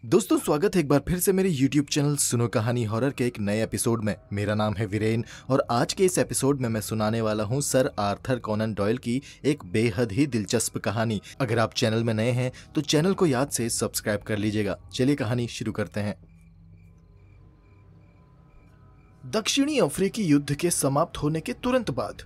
दोस्तों, स्वागत है एक बार फिर से मेरे YouTube चैनल सुनो कहानी हॉरर के एक नए एपिसोड में। मेरा नाम है वीरेन और आज के इस एपिसोड में मैं सुनाने वाला हूं सर आर्थर कॉनन डॉयल की एक बेहद ही दिलचस्प कहानी। अगर आप चैनल में नए हैं तो चैनल को याद से सब्सक्राइब कर लीजिएगा। चलिए कहानी शुरू करते हैं। दक्षिणी अफ्रीकी युद्ध के समाप्त होने के तुरंत बाद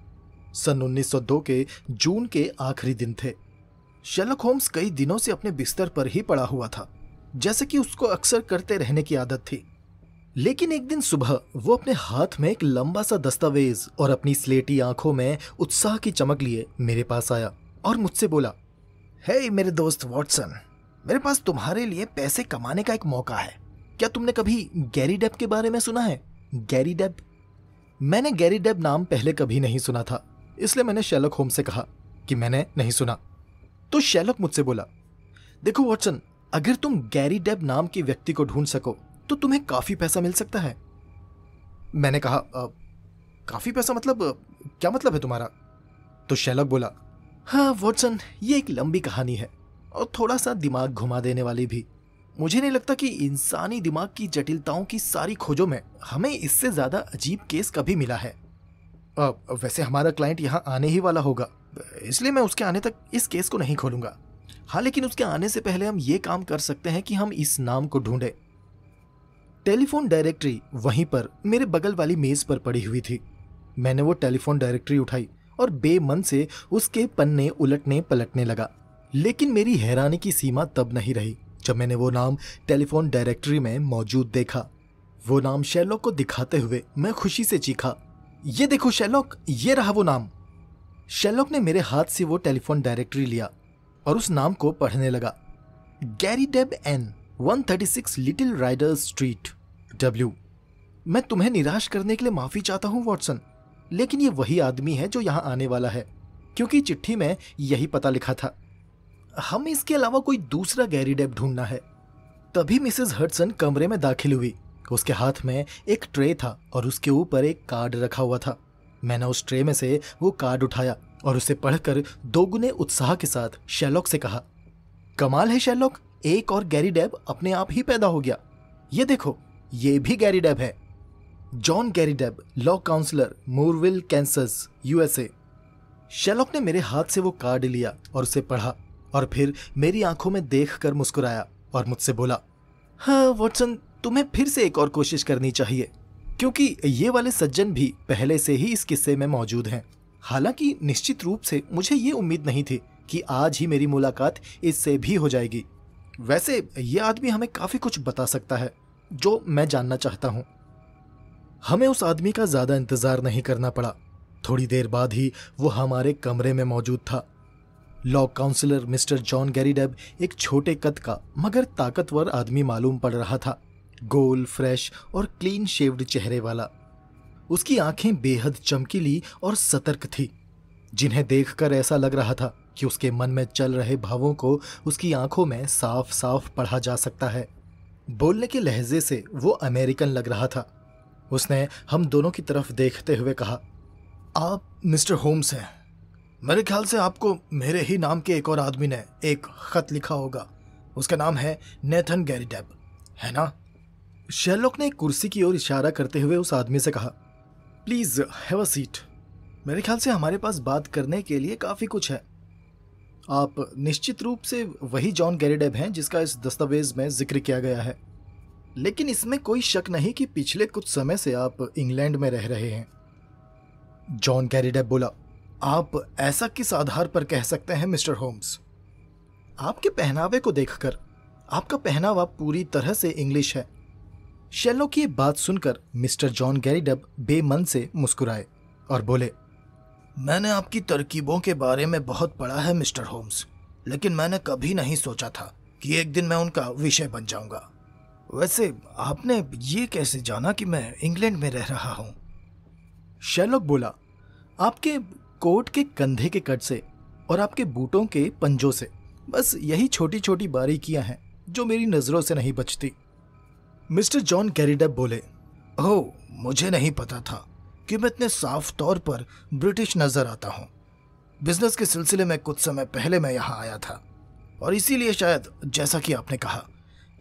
सन 1902 के जून के आखिरी दिन थे। शेरलॉक होम्स कई दिनों से अपने बिस्तर पर ही पड़ा हुआ था, जैसे कि उसको अक्सर करते रहने की आदत थी। लेकिन एक दिन सुबह वो अपने हाथ में एक लंबा सा दस्तावेज और अपनी स्लेटी आंखों में उत्साह की चमक लिए मेरे पास आया और मुझसे बोला, हे मेरे दोस्त वॉटसन, मेरे पास तुम्हारे लिए पैसे कमाने का एक मौका है। क्या तुमने कभी गैरी डेब के बारे में सुना है? Garrideb? मैंने गैरी डेब नाम पहले कभी नहीं सुना था, इसलिए मैंने शेरलॉक होम्स से कहा कि मैंने नहीं सुना। तो शेरलॉक मुझसे बोला, देखो वॉटसन, अगर तुम गैरी डेब नाम के व्यक्ति को ढूंढ सको तो तुम्हें काफी पैसा मिल सकता है। मैंने कहा, काफी पैसा मतलब क्या मतलब है तुम्हारा? तो शेरलॉक बोला, हाँ वॉटसन, ये एक लंबी कहानी है और थोड़ा सा दिमाग घुमा देने वाली भी। मुझे नहीं लगता कि इंसानी दिमाग की जटिलताओं की सारी खोजों में हमें इससे ज्यादा अजीब केस कभी मिला है। वैसे हमारा क्लाइंट यहाँ आने ही वाला होगा, इसलिए मैं उसके आने तक इस केस को नहीं खोलूंगा। हाँ, लेकिन उसके आने से पहले हम ये काम कर सकते हैं कि हम इस नाम को ढूंढें। टेलीफोन डायरेक्टरी वहीं पर मेरे बगल वाली मेज पर पड़ी हुई थी। मैंने वो टेलीफोन डायरेक्टरी उठाई और बेमन से उसके पन्ने उलटने पलटने लगा। लेकिन मेरी हैरानी की सीमा तब नहीं रही जब मैंने वो नाम टेलीफोन डायरेक्टरी में मौजूद देखा। वो नाम शेरलॉक को दिखाते हुए मैं खुशी से चीखा, ये देखो शेरलॉक, ये रहा वो नाम। शेरलॉक ने मेरे हाथ से वो टेलीफोन डायरेक्टरी लिया और उस नाम को पढ़ने लगा। Garrideb N 136 Little Ryder Street W. मैं तुम्हें निराश करने के लिए माफी चाहता हूं वॉटसन, लेकिन ये वही आदमी है जो यहां आने वाला है, क्योंकि चिट्ठी में यही पता लिखा था। हमें इसके अलावा कोई दूसरा गैरी डेब ढूंढना है। तभी मिसेस हडसन कमरे में दाखिल हुई। उसके हाथ में एक ट्रे था और उसके ऊपर एक कार्ड रखा हुआ था। मैंने उस ट्रे में से वो कार्ड उठाया और उसे पढ़कर दोगुने उत्साह के साथ शेरलॉक से कहा, कमाल है शेरलॉक, एक और गैरी डेब अपने आप ही पैदा हो गया। ये देखो, ये भी गैरी डेब है। John Garrideb, law counsellor, Moorville, Kansas, USA. Sherlock ने मेरे हाथ से वो कार्ड लिया और उसे पढ़ा और फिर मेरी आंखों में देखकर मुस्कुराया और मुझसे बोला, हाँ वॉटसन, तुम्हें फिर से एक और कोशिश करनी चाहिए, क्योंकि ये वाले सज्जन भी पहले से ही इस किस्से में मौजूद हैं। हालांकि निश्चित रूप से मुझे ये उम्मीद नहीं थी कि आज ही मेरी मुलाकात इससे भी हो जाएगी। वैसे ये आदमी हमें काफी कुछ बता सकता है जो मैं जानना चाहता हूं। हमें उस आदमी का ज्यादा इंतजार नहीं करना पड़ा। थोड़ी देर बाद ही वो हमारे कमरे में मौजूद था। Law counsellor mister John Garrideb एक छोटे कद का मगर ताकतवर आदमी मालूम पड़ रहा था। गोल, फ्रेश और क्लीन शेव्ड चेहरे वाला। उसकी आंखें बेहद चमकीली और सतर्क थी, जिन्हें देखकर ऐसा लग रहा था कि उसके मन में चल रहे भावों को उसकी आंखों में साफ साफ पढ़ा जा सकता है। बोलने के लहजे से वो अमेरिकन लग रहा था। उसने हम दोनों की तरफ देखते हुए कहा, आप मिस्टर होम्स हैं। मेरे ख्याल से आपको मेरे ही नाम के एक और आदमी ने एक खत लिखा होगा। उसका नाम है नेथन गैरी डेब, है ना? शेरलॉक ने एक कुर्सी की ओर इशारा करते हुए उस आदमी से कहा, प्लीज हैव अ सीट। मेरे ख्याल से हमारे पास बात करने के लिए काफी कुछ है। आप निश्चित रूप से वही जॉन गैरी डेब हैं जिसका इस दस्तावेज में जिक्र किया गया है, लेकिन इसमें कोई शक नहीं कि पिछले कुछ समय से आप इंग्लैंड में रह रहे हैं। जॉन गैरी डेब बोला, आप ऐसा किस आधार पर कह सकते हैं मिस्टर होम्स? आपके पहनावे को देखकर आपका पहनावा पूरी तरह से इंग्लिश है। शेरलॉक की बात सुनकर मिस्टर जॉन गैरी डेब बेमन से मुस्कुराए और बोले, मैंने आपकी तरकीबों के बारे में बहुत पढ़ा है मिस्टर होम्स, लेकिन मैंने कभी नहीं सोचा था कि एक दिन मैं उनका विषय बन जाऊंगा। वैसे आपने ये कैसे जाना कि मैं इंग्लैंड में रह रहा हूं? शेरलॉक बोला, आपके कोट के कंधे के कट से और आपके बूटों के पंजों से, बस यही छोटी छोटी बारीकियां हैं जो मेरी नजरों से नहीं बचती। मिस्टर जॉन गैरी डेब बोले, ओह, मुझे नहीं पता था कि मैं इतने साफ तौर पर ब्रिटिश नजर आता हूं। बिजनेस के सिलसिले में कुछ समय पहले मैं यहां आया था और इसीलिए शायद, जैसा कि आपने कहा,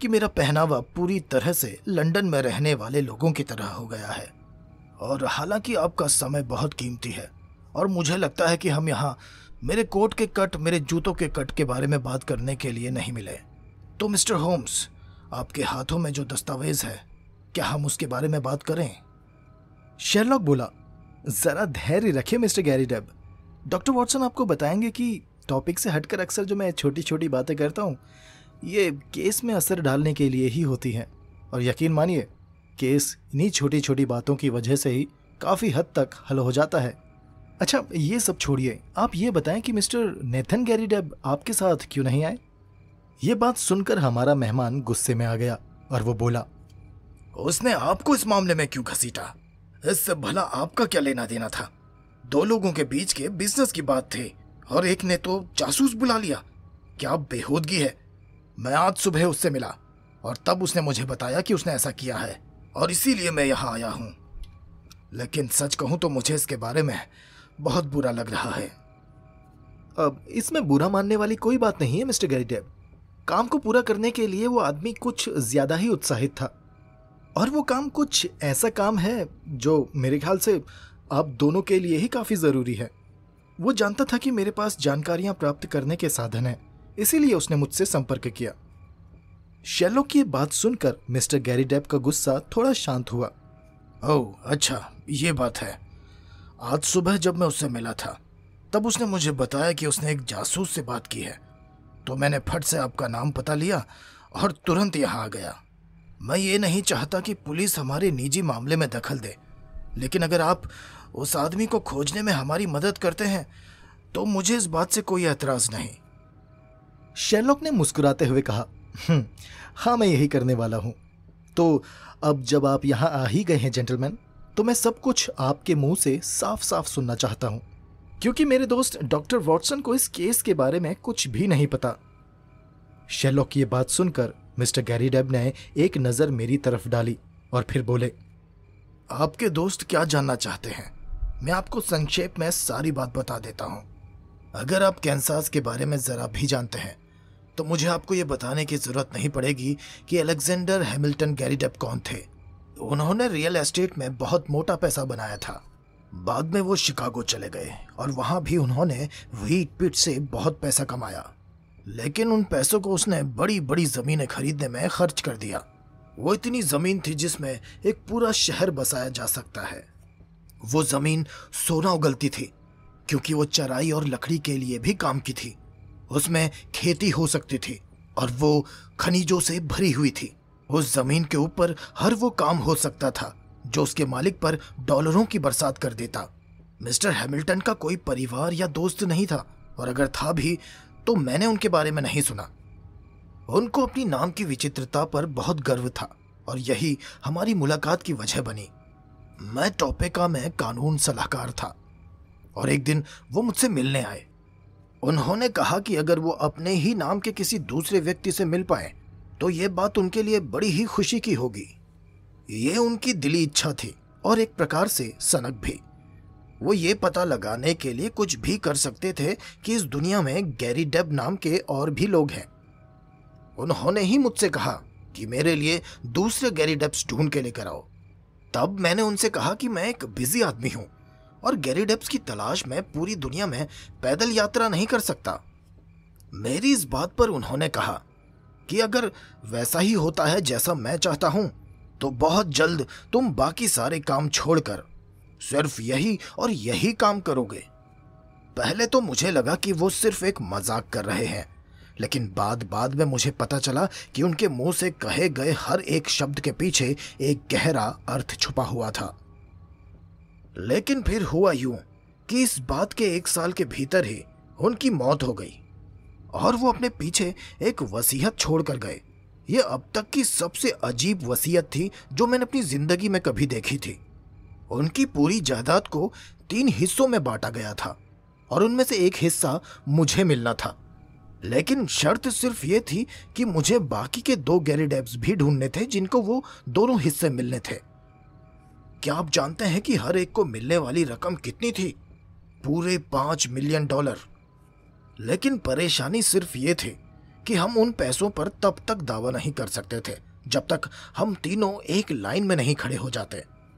कि मेरा पहनावा पूरी तरह से लंदन में रहने वाले लोगों की तरह हो गया है। और हालांकि आपका समय बहुत कीमती है और मुझे लगता है कि हम यहाँ मेरे कोट के कट, मेरे जूतों के कट के बारे में बात करने के लिए नहीं मिले। तो मिस्टर होम्स, आपके हाथों में जो दस्तावेज है, क्या हम उसके बारे में बात करें? शेरलॉक बोला, जरा धैर्य रखिए mister Garrideb. Doctor Watson आपको बताएंगे कि टॉपिक से हटकर अक्सर जो मैं छोटी छोटी बातें करता हूँ, ये केस में असर डालने के लिए ही होती हैं। और यकीन मानिए, केस इन्हीं छोटी छोटी बातों की वजह से ही काफ़ी हद तक हल हो जाता है। अच्छा, ये सब छोड़िए, आप ये बताएं कि मिस्टर नेथन गैरी डेब आपके साथ क्यों नहीं आए? ये बात सुनकर हमारा मेहमान गुस्से में आ गया और वो बोला, उसने आपको इस मामले में क्यों घसीटा? इससे भला आपका क्या लेना देना था? 2 लोगों के बीच के बिजनेस की बात थी और एक ने तो जासूस बुला लिया। क्या बेहूदगी है। मैं आज सुबह उससे मिला और तब उसने मुझे बताया कि उसने ऐसा किया है और इसीलिए मैं यहाँ आया हूँ। लेकिन सच कहूँ तो मुझे इसके बारे में बहुत बुरा लग रहा है। अब इसमें बुरा मानने वाली कोई बात नहीं है मिस्टर गैरी डेब। काम को पूरा करने के लिए वो आदमी कुछ ज्यादा ही उत्साहित था और वो काम कुछ ऐसा काम है जो मेरे ख्याल से आप दोनों के लिए ही काफी जरूरी है। वो जानता था कि मेरे पास जानकारियां प्राप्त करने के साधन हैं, इसीलिए उसने मुझसे संपर्क किया। शेरलॉक की बात सुनकर मिस्टर गैरी डेब का गुस्सा थोड़ा शांत हुआ। ओह अच्छा, ये बात है। आज सुबह जब मैं उससे मिला था तब उसने मुझे बताया कि उसने एक जासूस से बात की है। तो मैंने फट से आपका नाम पता लिया और तुरंत यहाँ आ गया। मैं ये नहीं चाहता कि पुलिस हमारे निजी मामले में दखल दे, लेकिन अगर आप उस आदमी को खोजने में हमारी मदद करते हैं तो मुझे इस बात से कोई एतराज नहीं। शेरलॉक ने मुस्कुराते हुए कहा, हाँ मैं यही करने वाला हूं। तो अब जब आप यहां आ ही गए हैं जेंटलमैन, तो मैं सब कुछ आपके मुंह से साफ साफ सुनना चाहता हूं, क्योंकि मेरे दोस्त डॉक्टर वॉटसन को इस केस के बारे में कुछ भी नहीं पता। शेरलॉक की बात सुनकर मिस्टर गैरी डेब ने एक नजर मेरी तरफ डाली और फिर बोले, आपके दोस्त क्या जानना चाहते हैं? मैं आपको संक्षेप में सारी बात बता देता हूं। अगर आप कैंसास के बारे में जरा भी जानते हैं तो मुझे आपको यह बताने की जरूरत नहीं पड़ेगी कि अलेक्जेंडर हैमिल्टन गैरी डेब कौन थे। उन्होंने रियल एस्टेट में बहुत मोटा पैसा बनाया था। बाद में वो शिकागो चले गए और वहां भी उन्होंने व्हीट पिट से बहुत पैसा कमाया, लेकिन उन पैसों को उसने बड़ी बड़ी जमीनें खरीदने में खर्च कर दिया। वो इतनी जमीन थी जिसमें एक पूरा शहर बसाया जा सकता है। वो जमीन सोना उगलती थी क्योंकि वो चराई और लकड़ी के लिए भी काम की थी। उसमें खेती हो सकती थी और वो खनिजों से भरी हुई थी। उस जमीन के ऊपर हर वो काम हो सकता था जो उसके मालिक पर डॉलरों की बरसात कर देता। मिस्टर हैमिल्टन का कोई परिवार या दोस्त नहीं था, और अगर था भी तो मैंने उनके बारे में नहीं सुना। उनको अपनी नाम की विचित्रता पर बहुत गर्व था और यही हमारी मुलाकात की वजह बनी। मैं टॉपेका में कानून सलाहकार था और एक दिन वो मुझसे मिलने आए। उन्होंने कहा कि अगर वो अपने ही नाम के किसी दूसरे व्यक्ति से मिल पाए तो ये बात उनके लिए बड़ी ही खुशी की होगी। ये उनकी दिली इच्छा थी और एक प्रकार से सनक भी। वो ये पता लगाने के लिए कुछ भी कर सकते थे कि इस दुनिया में गैरी डेब नाम के और भी लोग हैं। उन्होंने ही मुझसे कहा कि मेरे लिए दूसरे गैरी डेब्स ढूंढ के लेकर आओ। तब मैंने उनसे कहा कि मैं एक बिजी आदमी हूं और गैरी डेब्स की तलाश में पूरी दुनिया में पैदल यात्रा नहीं कर सकता। मेरी इस बात पर उन्होंने कहा कि अगर वैसा ही होता है जैसा मैं चाहता हूं तो बहुत जल्द तुम बाकी सारे काम छोड़कर सिर्फ यही और यही काम करोगे। पहले तो मुझे लगा कि वो सिर्फ एक मजाक कर रहे हैं, लेकिन बाद में मुझे पता चला कि उनके मुंह से कहे गए हर एक शब्द के पीछे एक गहरा अर्थ छुपा हुआ था। लेकिन फिर हुआ यूं कि इस बात के 1 साल के भीतर ही उनकी मौत हो गई और वो अपने पीछे एक वसीयत छोड़कर गए। ये अब तक की सबसे अजीब वसीयत थी जो मैंने अपनी जिंदगी में कभी देखी थी। उनकी पूरी जायदाद को 3 हिस्सों में बांटा गया था और उनमें से एक हिस्सा मुझे मिलना था, लेकिन शर्त सिर्फ ये थी कि मुझे बाकी के 2 गैरी डेब्स भी ढूंढने थे जिनको वो दोनों हिस्से मिलने थे। क्या आप जानते हैं कि हर एक को मिलने वाली रकम कितनी थी? पूरे $5 मिलियन। लेकिन परेशानी सिर्फ ये थी कि हम उन पैसों पर तब तक दावा नहीं कर सकते थे जब तक हम तीनों एक लाइन में नहीं खड़े हो जाते।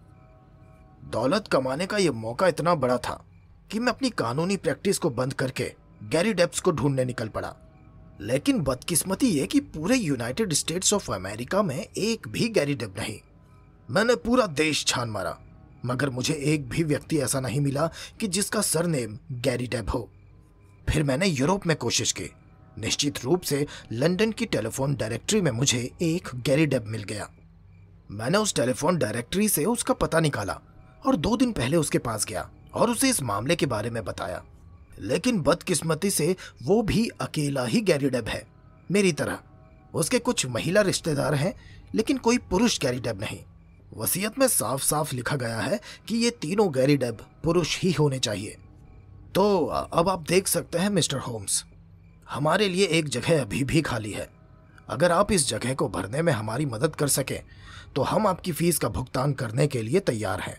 दौलत कमाने का यह मौका इतना बड़ा था कि मैं अपनी कानूनी प्रैक्टिस को बंद करके गैरी डेब्स को ढूंढने निकल पड़ा। लेकिन बदकिस्मती ये कि पूरे यूनाइटेड स्टेट्स ऑफ अमेरिका में एक भी गैरी डेब नहीं। मैंने पूरा देश छान मारा, मगर मुझे एक भी व्यक्ति ऐसा नहीं मिला कि जिसका सरनेम गैरी डेब हो। फिर मैंने यूरोप में कोशिश की। निश्चित रूप से लंदन की टेलीफोन डायरेक्टरी में मुझे एक गैरी डेब मिल गया। मैंने उस टेलीफोन डायरेक्टरी से उसका पता निकाला और 2 दिन पहले उसके पास गया और उसे इस मामले के बारे में बताया। लेकिन बदकिस्मती से वो भी अकेला ही गैरी डेब है, मेरी तरह। उसके कुछ महिला रिश्तेदार हैं, लेकिन कोई पुरुष गैरी डेब नहीं। वसीयत में साफ साफ लिखा गया है कि ये तीनों गैरी डेब पुरुष ही होने चाहिए। तो अब आप देख सकते हैं मिस्टर होम्स, हमारे लिए एक जगह अभी भी खाली है। अगर आप इस जगह को भरने में हमारी मदद कर सकें तो हम आपकी फीस का भुगतान करने के लिए तैयार हैं।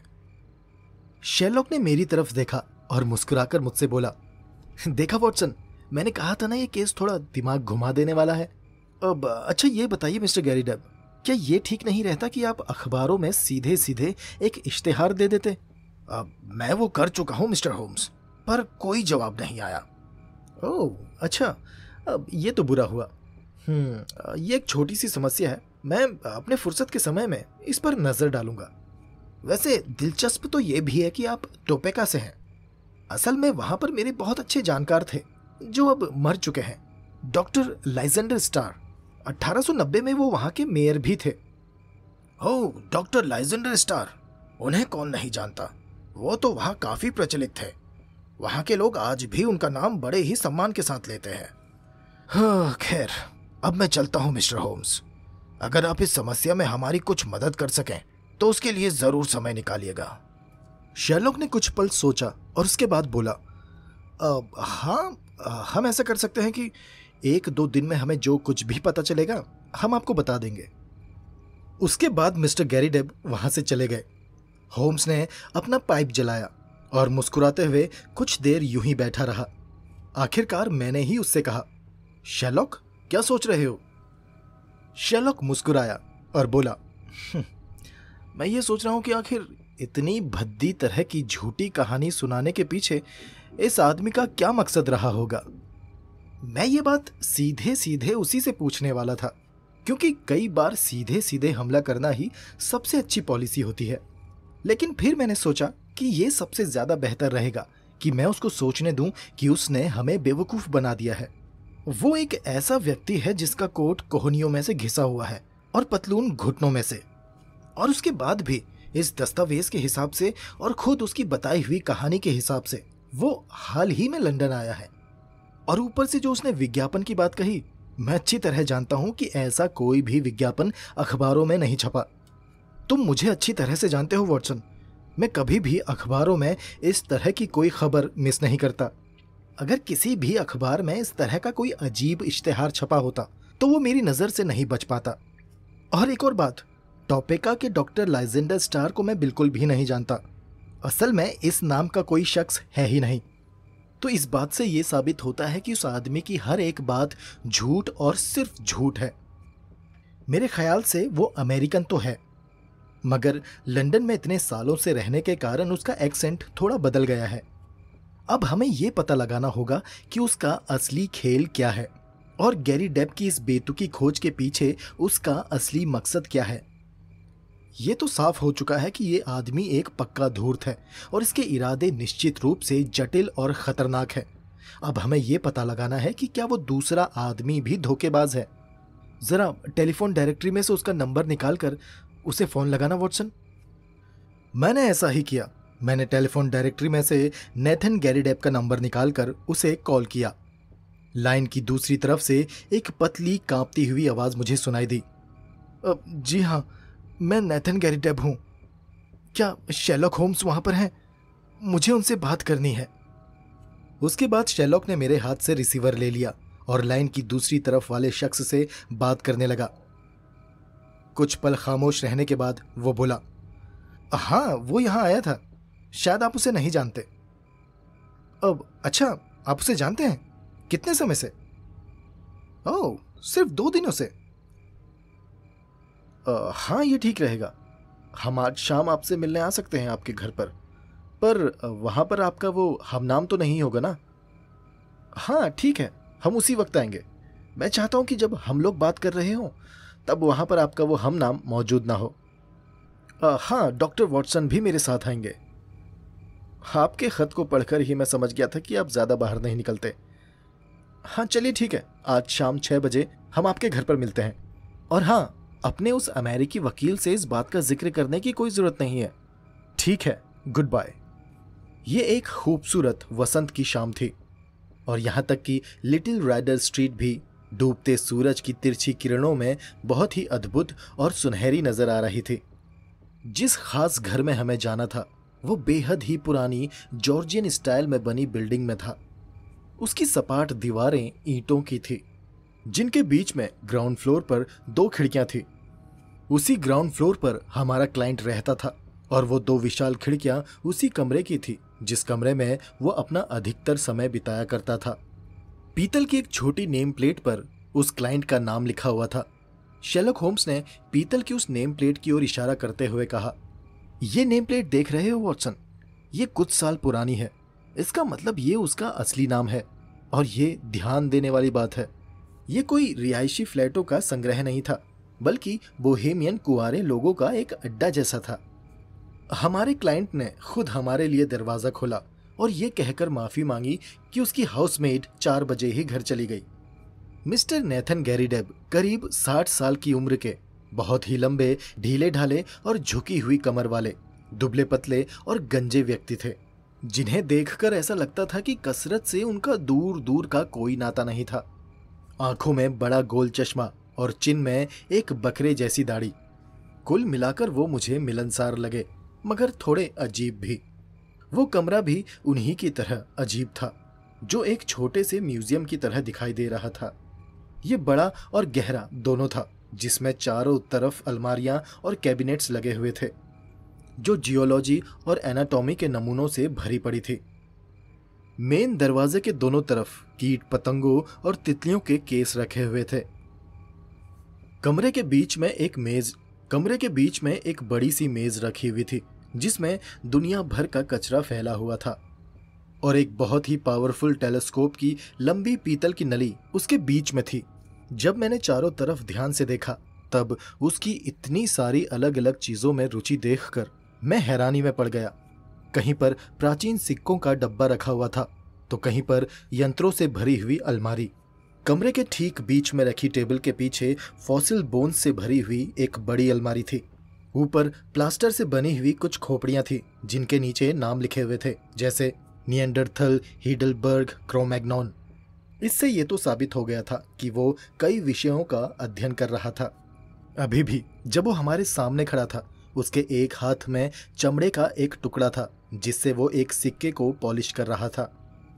शेरलॉक ने मेरी तरफ देखा और मुस्कुराकर मुझसे बोला, देखा वॉटसन, मैंने कहा था ना ये केस थोड़ा दिमाग घुमा देने वाला है। अब अच्छा ये बताइए मिस्टर गैरी डेब, क्या ये ठीक नहीं रहता कि आप अखबारों में सीधे सीधे एक इश्तेहार दे देते? मैं वो कर चुका हूं मिस्टर होम्स, पर कोई जवाब नहीं आया। ओह अच्छा, अब ये तो बुरा हुआ। ये एक छोटी सी समस्या है, मैं अपने फुर्सत के समय में इस पर नजर डालूंगा। वैसे दिलचस्प तो ये भी है कि आप टोपेका से हैं। असल में वहां पर मेरे बहुत अच्छे जानकार थे जो अब मर चुके हैं। डॉक्टर लाइजेंडर स्टार, 1890 में वो वहां के मेयर भी थे। ओह, डॉक्टर लाइजेंडर स्टार, उन्हें कौन नहीं जानता। वो तो वहां काफी प्रचलित थे। वहां के लोग आज भी उनका नाम बड़े ही सम्मान के साथ लेते हैं। हाँ, खैर अब मैं चलता हूं मिस्टर होम्स। अगर आप इस समस्या में हमारी कुछ मदद कर सकें तो उसके लिए जरूर समय निकालिएगा। शेरलॉक ने कुछ पल सोचा और उसके बाद बोला, हाँ, हम ऐसा कर सकते हैं कि 1-2 दिन में हमें जो कुछ भी पता चलेगा हम आपको बता देंगे। उसके बाद मिस्टर गैरी डेब वहां से चले गए। होम्स ने अपना पाइप जलाया और मुस्कुराते हुए कुछ देर यूं ही बैठा रहा। आखिरकार मैंने ही उससे कहा, शेरलॉक क्या सोच रहे हो? शेरलॉक मुस्कुराया और बोला, मैं ये सोच रहा हूं कि आखिर इतनी भद्दी तरह की झूठी कहानी सुनाने के पीछे इस आदमी का क्या मकसद रहा होगा। मैं ये बात सीधे सीधे उसी से पूछने वाला था, क्योंकि कई बार सीधे सीधे हमला करना ही सबसे अच्छी पॉलिसी होती है। लेकिन फिर मैंने सोचा कि ये सबसे ज्यादा बेहतर रहेगा कि मैं उसको सोचने दूं कि उसने हमें बेवकूफ बना दिया है। वो एक ऐसा व्यक्ति है जिसका कोट कोहनियों में से घिसा हुआ है और पतलून घुटनों में से, और उसके बाद भी इस दस्तावेज के हिसाब से और खुद उसकी बताई हुई कहानी के हिसाब से वो हाल ही में लंदन आया है। और ऊपर से जो उसने विज्ञापन की बात कही, मैं अच्छी तरह जानता हूं कि ऐसा कोई भी विज्ञापन अखबारों में नहीं छपा। तुम मुझे अच्छी तरह से जानते हो वॉटसन, मैं कभी भी अखबारों में इस तरह की कोई खबर मिस नहीं करता। अगर किसी भी अखबार में इस तरह का कोई अजीब इश्तेहार छपा होता तो वो मेरी नजर से नहीं बच पाता। और एक और बात, टोपेका के डॉक्टर लाइजेंडर स्टार को मैं बिल्कुल भी नहीं जानता। असल में इस नाम का कोई शख्स है ही नहीं। तो इस बात से यह साबित होता है कि उस आदमी की हर एक बात झूठ और सिर्फ झूठ है। मेरे ख्याल से वो अमेरिकन तो है, मगर लंदन में इतने सालों से रहने के कारण उसका एक्सेंट थोड़ा बदल गया है। अब हमें यह पता लगाना होगा कि उसका असली खेल क्या है और गैरी डेब की इस बेतुकी खोज के पीछे उसका असली मकसद क्या है। यह तो साफ हो चुका है कि यह आदमी एक पक्का धूर्त है और इसके इरादे निश्चित रूप से जटिल और खतरनाक है। अब हमें यह पता लगाना है कि क्या वो दूसरा आदमी भी धोखेबाज है। जरा टेलीफोन डायरेक्टरी में से उसका नंबर निकालकर उसे फोन लगाना वॉटसन। मैंने ऐसा ही किया। मैंने टेलीफोन डायरेक्टरी में से नेथन गैरी डेब का नंबर निकालकर उसे कॉल किया। लाइन की दूसरी तरफ से एक पतली कांपती हुई आवाज मुझे सुनाई दी। जी हाँ, मैं नेथन गैरी डेब हूं। क्या शेरलॉक होम्स वहां पर हैं? मुझे उनसे बात करनी है। उसके बाद शेरलॉक ने मेरे हाथ से रिसीवर ले लिया और लाइन की दूसरी तरफ वाले शख्स से बात करने लगा। कुछ पल खामोश रहने के बाद वो बोला, हाँ, वो यहां आया था। शायद आप उसे नहीं जानते। अब अच्छा, आप उसे जानते हैं? कितने समय से? ओह, सिर्फ 2 दिनों से? हाँ, ये ठीक रहेगा। हम आज शाम आपसे मिलने आ सकते हैं आपके घर पर वहां पर आपका वो हमनाम तो नहीं होगा ना? हाँ ठीक है, हम उसी वक्त आएंगे। मैं चाहता हूं कि जब हम लोग बात कर रहे हों तब वहां पर आपका वो हमनाम मौजूद ना हो। हाँ, डॉक्टर वॉटसन भी मेरे साथ आएंगे। आपके खत को पढ़कर ही मैं समझ गया था कि आप ज्यादा बाहर नहीं निकलते। हाँ चलिए ठीक है, आज शाम 6 बजे हम आपके घर पर मिलते हैं। और हाँ, अपने उस अमेरिकी वकील से इस बात का जिक्र करने की कोई जरूरत नहीं है। ठीक है, गुड बाय। ये एक खूबसूरत वसंत की शाम थी और यहां तक कि लिटिल राइडर स्ट्रीट भी डूबते सूरज की तिरछी किरणों में बहुत ही अद्भुत और सुनहरी नजर आ रही थी। जिस खास घर में हमें जाना था वो बेहद ही पुरानी जॉर्जियन स्टाइल में बनी बिल्डिंग में था। उसकी सपाट दीवारें ईंटों की थी, जिनके बीच में ग्राउंड फ्लोर पर 2 खिड़कियां थी। उसी ग्राउंड फ्लोर पर हमारा क्लाइंट रहता था और वो 2 विशाल खिड़कियां उसी कमरे की थी जिस कमरे में वो अपना अधिकतर समय बिताया करता था। पीतल की एक छोटी नेम प्लेट पर उस क्लाइंट का नाम लिखा हुआ था। शेरलॉक होम्स ने पीतल की उस नेम प्लेट की ओर इशारा करते हुए कहा, ये नेम प्लेट देख रहे हो वॉटसन? ये कुछ साल पुरानी है। इसका मतलब ये उसका असली नाम है। और ये ध्यान देने वाली बात है, ये कोई रिहायशी फ्लैटों का संग्रह नहीं था, बल्कि बोहेमियन कुंवारे लोगों का एक अड्डा जैसा था। हमारे क्लाइंट ने खुद हमारे लिए दरवाजा खोला और ये कहकर माफी मांगी कि उसकी हाउसमेड 4 बजे ही घर चली गई। मिस्टर नेथन गैरीडेब करीब 60 साल की उम्र के, बहुत ही लंबे, ढीले ढाले और झुकी हुई कमर वाले, दुबले पतले और गंजे व्यक्ति थे, जिन्हें देखकर ऐसा लगता था कि कसरत से उनका दूर दूर का कोई नाता नहीं था। आंखों में बड़ा गोल चश्मा और चिन में एक बकरे जैसी दाढ़ी। कुल मिलाकर वो मुझे मिलनसार लगे, मगर थोड़े अजीब भी। वो कमरा भी उन्हीं की तरह अजीब था, जो एक छोटे से म्यूजियम की तरह दिखाई दे रहा था। ये बड़ा और गहरा दोनों था, जिसमें चारों तरफ अलमारियां और कैबिनेट्स लगे हुए थे, जो जियोलॉजी और एनाटॉमी के नमूनों से भरी पड़ी थी। मेन दरवाजे के दोनों तरफ कीट पतंगों और तितलियों के केस रखे हुए थे। कमरे के बीच में एक बड़ी सी मेज रखी हुई थी, जिसमें दुनिया भर का कचरा फैला हुआ था, और एक बहुत ही पावरफुल टेलीस्कोप की लंबी पीतल की नली उसके बीच में थी। जब मैंने चारों तरफ ध्यान से देखा, तब उसकी इतनी सारी अलग अलग चीजों में रुचि देखकर मैं हैरानी में पड़ गया। कहीं पर प्राचीन सिक्कों का डब्बा रखा हुआ था, तो कहीं पर यंत्रों से भरी हुई अलमारी। कमरे के ठीक बीच में रखी टेबल के पीछे फॉसिल बोन्स से भरी हुई एक बड़ी अलमारी थी। ऊपर प्लास्टर से बनी हुई कुछ खोपड़ियां थी, जिनके नीचे नाम लिखे हुए थे, जैसे निएंडरथल, हीडलबर्ग, क्रोमैग्नॉन। इससे ये तो साबित हो गया था कि वो कई विषयों का अध्ययन कर रहा था। अभी भी जब वो हमारे सामने खड़ा था, उसके एक हाथ में चमड़े का एक टुकड़ा था, जिससे वो एक सिक्के को पॉलिश कर रहा था।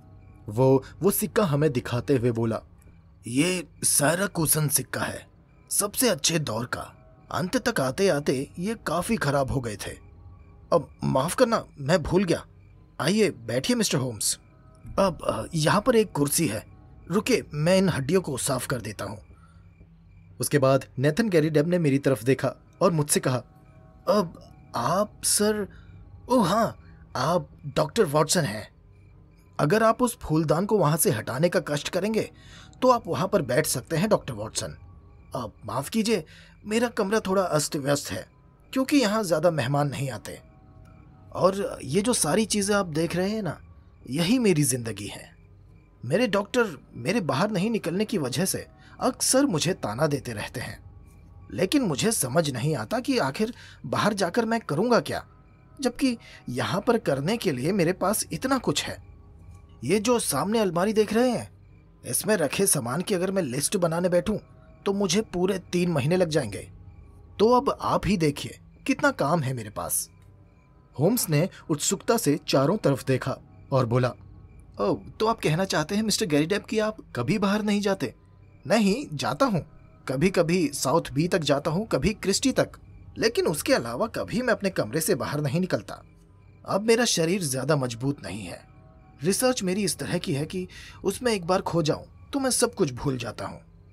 वो सिक्का हमें दिखाते हुए बोला, ये सायराकुसन सिक्का है, सबसे अच्छे दौर का। अंत तक आते आते ये काफी खराब हो गए थे। अब माफ करना, मैं भूल गया। आइए बैठिए मिस्टर होम्स। अब यहाँ पर एक कुर्सी है, रुके मैं इन हड्डियों को साफ कर देता हूँ। उसके बाद नेथन गैरीडेब ने मेरी तरफ देखा और मुझसे कहा, अब आप सर, ओह हाँ, आप डॉक्टर वॉटसन हैं। अगर आप उस फूलदान को वहां से हटाने का कष्ट करेंगे तो आप वहां पर बैठ सकते हैं डॉक्टर वॉटसन। अब माफ कीजिए, मेरा कमरा थोड़ा अस्त व्यस्त है क्योंकि यहाँ ज्यादा मेहमान नहीं आते, और ये जो सारी चीजें आप देख रहे हैं ना, यही मेरी जिंदगी है। मेरे डॉक्टर मेरे बाहर नहीं निकलने की वजह से अक्सर मुझे ताना देते रहते हैं, लेकिन मुझे समझ नहीं आता कि आखिर बाहर जाकर मैं करूंगा क्या, जबकि यहाँ पर करने के लिए मेरे पास इतना कुछ है। ये जो सामने अलमारी देख रहे हैं, इसमें रखे सामान की अगर मैं लिस्ट बनाने बैठूं तो मुझे पूरे 3 महीने लग जाएंगे। तो अब आप ही देखिए कितना काम है मेरे पास। होम्स ने उत्सुकता से चारों तरफ देखा और बोला, ओह, तो आप कहना चाहते हैं मिस्टर गैरीडेब कि आप कभी बाहर नहीं जाते? नहीं, जाता हूँ, कभी कभी साउथ बी तक जाता हूँ, कभी क्रिस्टी तक, लेकिन उसके अलावा कभी मैं अपने कमरे से बाहर नहीं निकलता। अब मेरा शरीर ज्यादा मजबूत नहीं है। रिसर्च मेरी इस तरह की है कि उसमें एक बार खो जाऊं तो मैं सब कुछ भूल जाता हूं।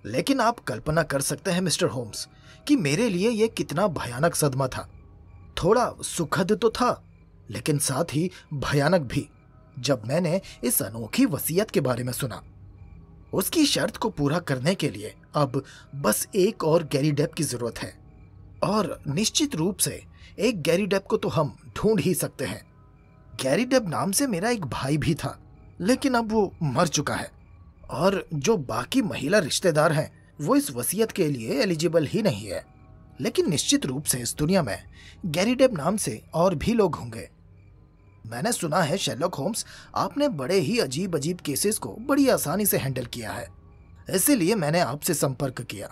लेकिन आप कल्पना कर सकते हैं मिस्टर होम्स कि मेरे लिए यह कितना भयानक सदमा था। थोड़ा सुखद तो था, लेकिन साथ ही भयानक भी, जब मैंने इस अनोखी वसीयत के बारे में सुना। उसकी शर्त को पूरा करने के लिए अब बस एक और गैरी डेप की जरूरत है, और निश्चित रूप से एक गैरी डेप को तो हम ढूंढ ही सकते हैं। गैरी डेप नाम से मेरा एक भाई भी था, लेकिन अब वो मर चुका है, और जो बाकी महिला रिश्तेदार हैं वो इस वसीयत के लिए एलिजिबल ही नहीं है। लेकिन निश्चित रूप से इस दुनिया में गैरी डेप नाम से और भी लोग होंगे। मैंने सुना है शेरलॉक होम्स, आपने बड़े ही अजीब अजीब केसेस को बड़ी आसानी से हैंडल किया है, इसीलिए मैंने आपसे संपर्क किया।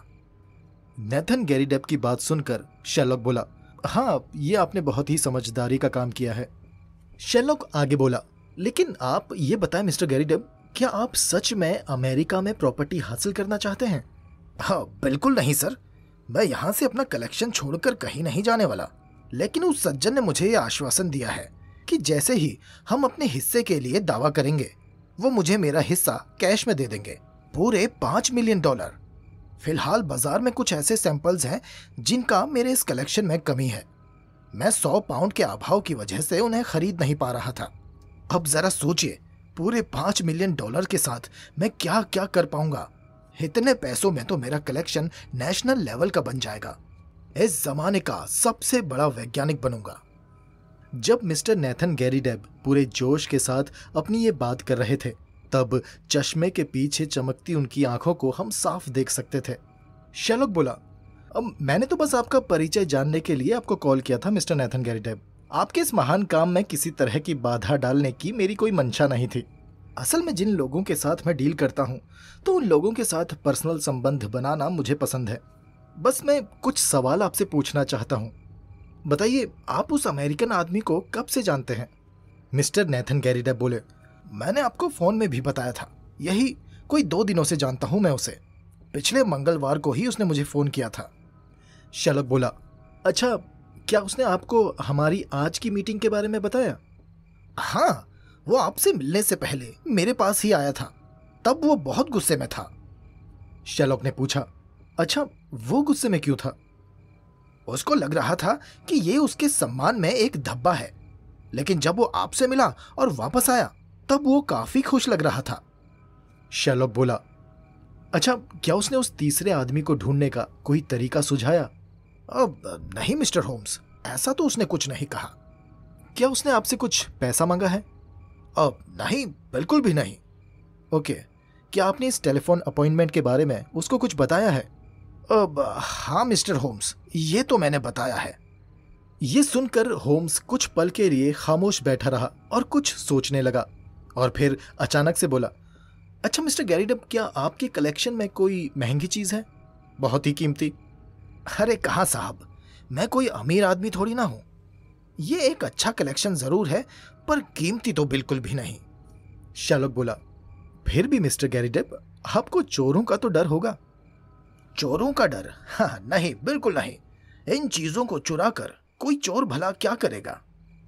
नेथन गैरी डेप की बात सुनकर शेरलॉक बोला, हाँ, ये आपने बहुत ही समझदारी का काम किया है। शेरलॉक आगे बोला, लेकिन आप ये बताएं मिस्टर गैरी डेप, क्या आप सच में अमेरिका में प्रॉपर्टी हासिल करना चाहते हैं? हाँ, बिल्कुल नहीं सर, मैं यहाँ से अपना कलेक्शन छोड़कर कहीं नहीं जाने वाला। लेकिन उस सज्जन ने मुझे यह आश्वासन दिया है कि जैसे ही हम अपने हिस्से के लिए दावा करेंगे, वो मुझे मेरा हिस्सा कैश में दे देंगे, पूरे $5 मिलियन। फिलहाल बाजार में कुछ ऐसे सैंपल्स हैं जिनका मेरे इस कलेक्शन में कमी है। मैं 100 पाउंड के अभाव की वजह से उन्हें खरीद नहीं पा रहा था। अब जरा सोचिए, पूरे $5 मिलियन के साथ मैं क्या क्या कर पाऊंगा। इतने पैसों में तो मेरा कलेक्शन नेशनल लेवल का बन जाएगा। इस जमाने का सबसे बड़ा वैज्ञानिक बनूंगा। जब मिस्टर नेथन गैरी डेप पूरे जोश के साथ अपनी ये बात कर रहे थे, तब चश्मे के पीछे चमकती उनकी आंखों को हम साफ देख सकते थे। शेरलॉक बोला, अब मैंने तो बस आपका परिचय जानने के लिए आपको कॉल किया था मिस्टर नेथन गैरी डेप। आपके इस महान काम में किसी तरह की बाधा डालने की मेरी कोई मंशा नहीं थी। असल में जिन लोगों के साथ मैं डील करता हूँ, तो उन लोगों के साथ पर्सनल संबंध बनाना मुझे पसंद है। बस मैं कुछ सवाल आपसे पूछना चाहता हूँ। बताइए, आप उस अमेरिकन आदमी को कब से जानते हैं? मिस्टर नेथन गैरी डेप बोले, मैंने आपको फोन में भी बताया था, यही कोई 2 दिनों से जानता हूं मैं उसे। पिछले मंगलवार को ही उसने मुझे फोन किया था। शेरलॉक बोला, अच्छा, क्या उसने आपको हमारी आज की मीटिंग के बारे में बताया? हाँ, वो आपसे मिलने से पहले मेरे पास ही आया था, तब वो बहुत गुस्से में था। शेरलॉक ने पूछा, अच्छा, वो गुस्से में क्यों था? उसको लग रहा था कि ये उसके सम्मान में एक धब्बा है, लेकिन जब वो आपसे मिला और वापस आया, तब वो काफी खुश लग रहा था। शेरलॉक बोला, अच्छा, क्या उसने उस तीसरे आदमी को ढूंढने का कोई तरीका सुझाया? अब नहीं मिस्टर होम्स, ऐसा तो उसने कुछ नहीं कहा। क्या उसने आपसे कुछ पैसा मांगा है? अब नहीं, बिल्कुल भी नहीं। ओके, क्या आपने इस टेलीफोन अपॉइंटमेंट के बारे में उसको कुछ बताया है? अब हाँ मिस्टर होम्स, ये तो मैंने बताया है। ये सुनकर होम्स कुछ पल के लिए खामोश बैठा रहा और कुछ सोचने लगा, और फिर अचानक से बोला, अच्छा मिस्टर गैरी डेप, क्या आपके कलेक्शन में कोई महंगी चीज है, बहुत ही कीमती? अरे कहाँ साहब, मैं कोई अमीर आदमी थोड़ी ना हूं। ये एक अच्छा कलेक्शन जरूर है, पर कीमती तो बिल्कुल भी नहीं। शेरलॉक बोला, फिर भी मिस्टर गैरी डेप, आपको चोरों का तो डर होगा। चोरों का डर? हाँ नहीं, बिल्कुल नहीं। इन चीजों को चुरा कर कोई चोर भला क्या करेगा?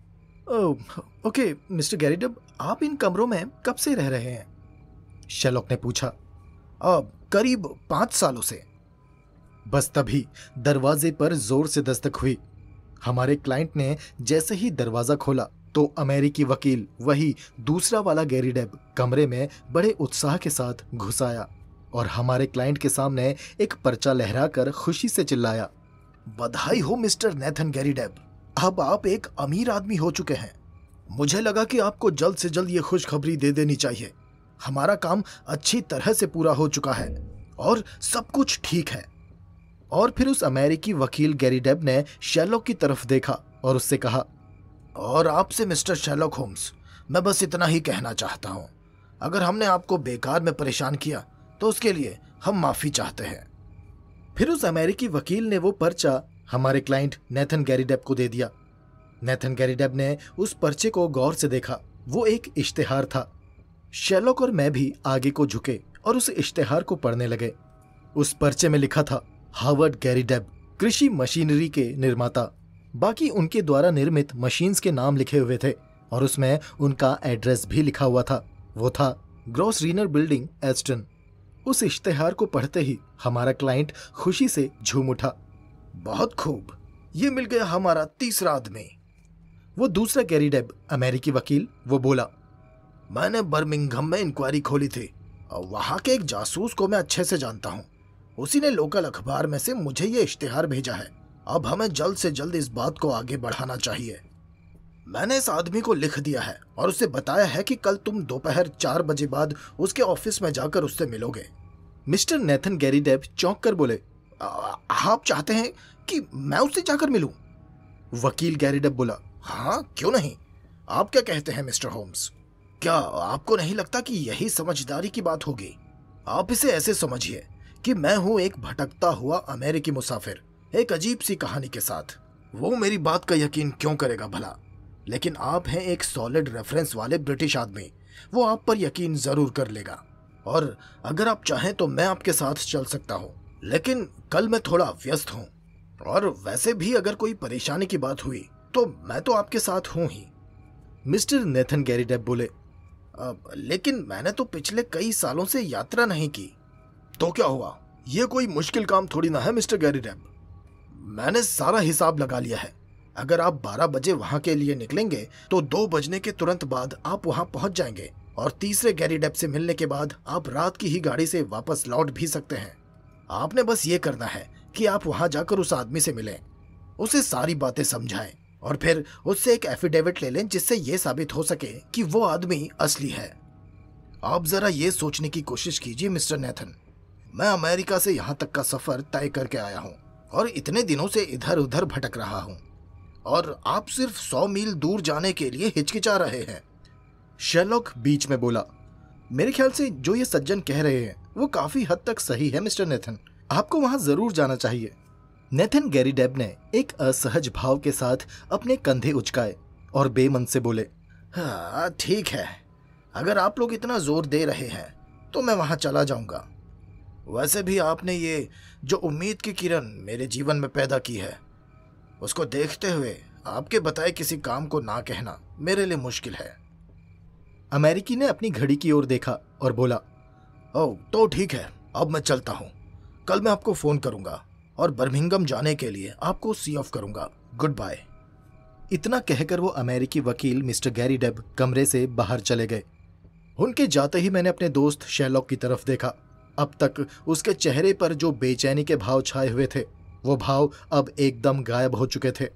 ओके मिस्टर गैरी डेप, आप इन कमरों में कब से रह रहे हैं? शेरलॉक ने पूछा। अब करीब 5 सालों से। बस तभी दरवाजे पर जोर से दस्तक हुई। हमारे क्लाइंट ने जैसे ही दरवाजा खोला, तो अमेरिकी वकील, वही दूसरा वाला गैरी डेप, कमरे में बड़े उत्साह के साथ घुस आया और हमारे क्लाइंट के सामने एक पर्चा लहराकर खुशी से चिल्लाया, बधाई हो मिस्टर नेथन गैरी डेप, अब आप एक अमीर आदमी हो चुके हैं। मुझे लगा कि आपको जल्द से जल्द ये खुशखबरी दे देनी चाहिए। हमारा काम अच्छी तरह से पूरा हो चुका है और सब कुछ ठीक है। और फिर उस अमेरिकी वकील गैरी डेप ने शेरलॉक की तरफ देखा और उससे कहा, और आपसे मिस्टर शेरलॉक होम्स, मैं बस इतना ही कहना चाहता हूं, अगर हमने आपको बेकार में परेशान किया तो उसके लिए हम माफी चाहते हैं। फिर उस अमेरिकी वकील ने वो पर्चा हमारे क्लाइंट नेथन गैरी डेप को दे दिया। नेथन गैरी डेप ने उस पर्चे को गौर से देखा। वो एक इश्तेहार था। शेरलॉक और मैं भी आगे को झुके और उस इश्तेहार को पढ़ने लगे। उस पर्चे में लिखा था, हार्वर्ड गैरी डेप, कृषि मशीनरी के निर्माता। बाकी उनके द्वारा निर्मित मशीन्स के नाम लिखे हुए थे और उसमें उनका एड्रेस भी लिखा हुआ था। वो था ग्रॉस रीनर बिल्डिंग, एस्टन। उस इश्तेहार को पढ़ते ही हमारा क्लाइंट खुशी से झूम उठा। बहुत खूब, ये मिल गया हमारा तीसरा आदमी। वो दूसरा गैरी डेब, अमेरिकी वकील, वो बोला, मैंने बर्मिंघम में इंक्वायरी खोली थी और वहां के एक जासूस को मैं अच्छे से जानता हूं। उसी ने लोकल अखबार में से मुझे ये इश्तेहार भेजा है। अब हमें जल्द से जल्द इस बात को आगे बढ़ाना चाहिए। मैंने इस आदमी को लिख दिया है और उसे बताया है कि कल तुम दोपहर 4 बजे बाद उसके ऑफिस में जाकर उससे मिलोगे। मिस्टर नेथन गैरी डेब चौंक कर बोले, आप चाहते हैं कि मैं उससे जाकर मिलूं? वकील गैरी डेब बोला, हाँ क्यों नहीं। आप क्या कहते हैं मिस्टर होम्स? क्या आपको नहीं लगता कि यही समझदारी की बात होगी? आप इसे ऐसे समझिए कि मैं हूं एक भटकता हुआ अमेरिकी मुसाफिर, एक अजीब सी कहानी के साथ। वो मेरी बात का यकीन क्यों करेगा भला? लेकिन आप हैं एक सॉलिड रेफरेंस वाले ब्रिटिश आदमी, वो आप पर यकीन जरूर कर लेगा। और अगर आप चाहें तो मैं आपके साथ चल सकता हूँ, लेकिन कल मैं थोड़ा व्यस्त हूँ। और वैसे भी अगर कोई परेशानी की बात हुई तो मैं तो आपके साथ हूं ही। मिस्टर नेथन गैरी डेब बोले, लेकिन मैंने तो पिछले कई सालों से यात्रा नहीं की। तो क्या हुआ? यह कोई मुश्किल काम थोड़ी ना है मिस्टर गैरी डेब। मैंने सारा हिसाब लगा लिया है। अगर आप 12 बजे वहां के लिए निकलेंगे तो 2 बजने के तुरंत बाद आप वहां पहुंच जाएंगे और तीसरे गैरी डेब से मिलने के बाद आप रात की ही गाड़ी से वापस लौट भी सकते हैं। आपने बस ये करना है कि आप वहां जाकर उस आदमी से मिलें, उसे सारी बातें समझाएं और फिर उससे एक एफिडेविट ले लें जिससे यह साबित हो सके कि वो आदमी असली है। आप जरा ये सोचने की कोशिश कीजिए मिस्टर नेथन, मैं अमेरिका से यहां तक का सफर तय करके आया हूं और इतने दिनों से इधर उधर भटक रहा हूं और आप सिर्फ 100 मील दूर जाने के लिए हिचकिचा रहे हैं। शेरलॉक बीच में बोला, मेरे ख्याल से जो ये सज्जन कह रहे हैं वो काफी हद तक सही है मिस्टर नेथन, आपको वहां जरूर जाना चाहिए। नेथन गैरी डेब ने एक असहज भाव के साथ अपने कंधे उचकाए और बेमन से बोले, हाँ ठीक है, अगर आप लोग इतना जोर दे रहे हैं तो मैं वहां चला जाऊंगा। वैसे भी आपने ये जो उम्मीद की किरण मेरे जीवन में पैदा की है, उसको देखते हुए आपके बताए किसी काम को ना कहना मेरे लिए मुश्किल है। अमेरिकी ने अपनी घड़ी की ओर देखा और बोला, ओह तो ठीक है, अब मैं चलता हूं। कल मैं आपको फोन करूंगा और बर्मिंघम जाने के लिए आपको सी ऑफ करूंगा। Goodbye. इतना कहकर वो अमेरिकी वकील मिस्टर गैरी डेब कमरे से बाहर चले गए। उनके जाते ही मैंने अपने दोस्त शेरलॉक की तरफ देखा। अब तक उसके चेहरे पर जो बेचैनी के भाव छाए हुए थे वो भाव अब एकदम गायब हो चुके थे।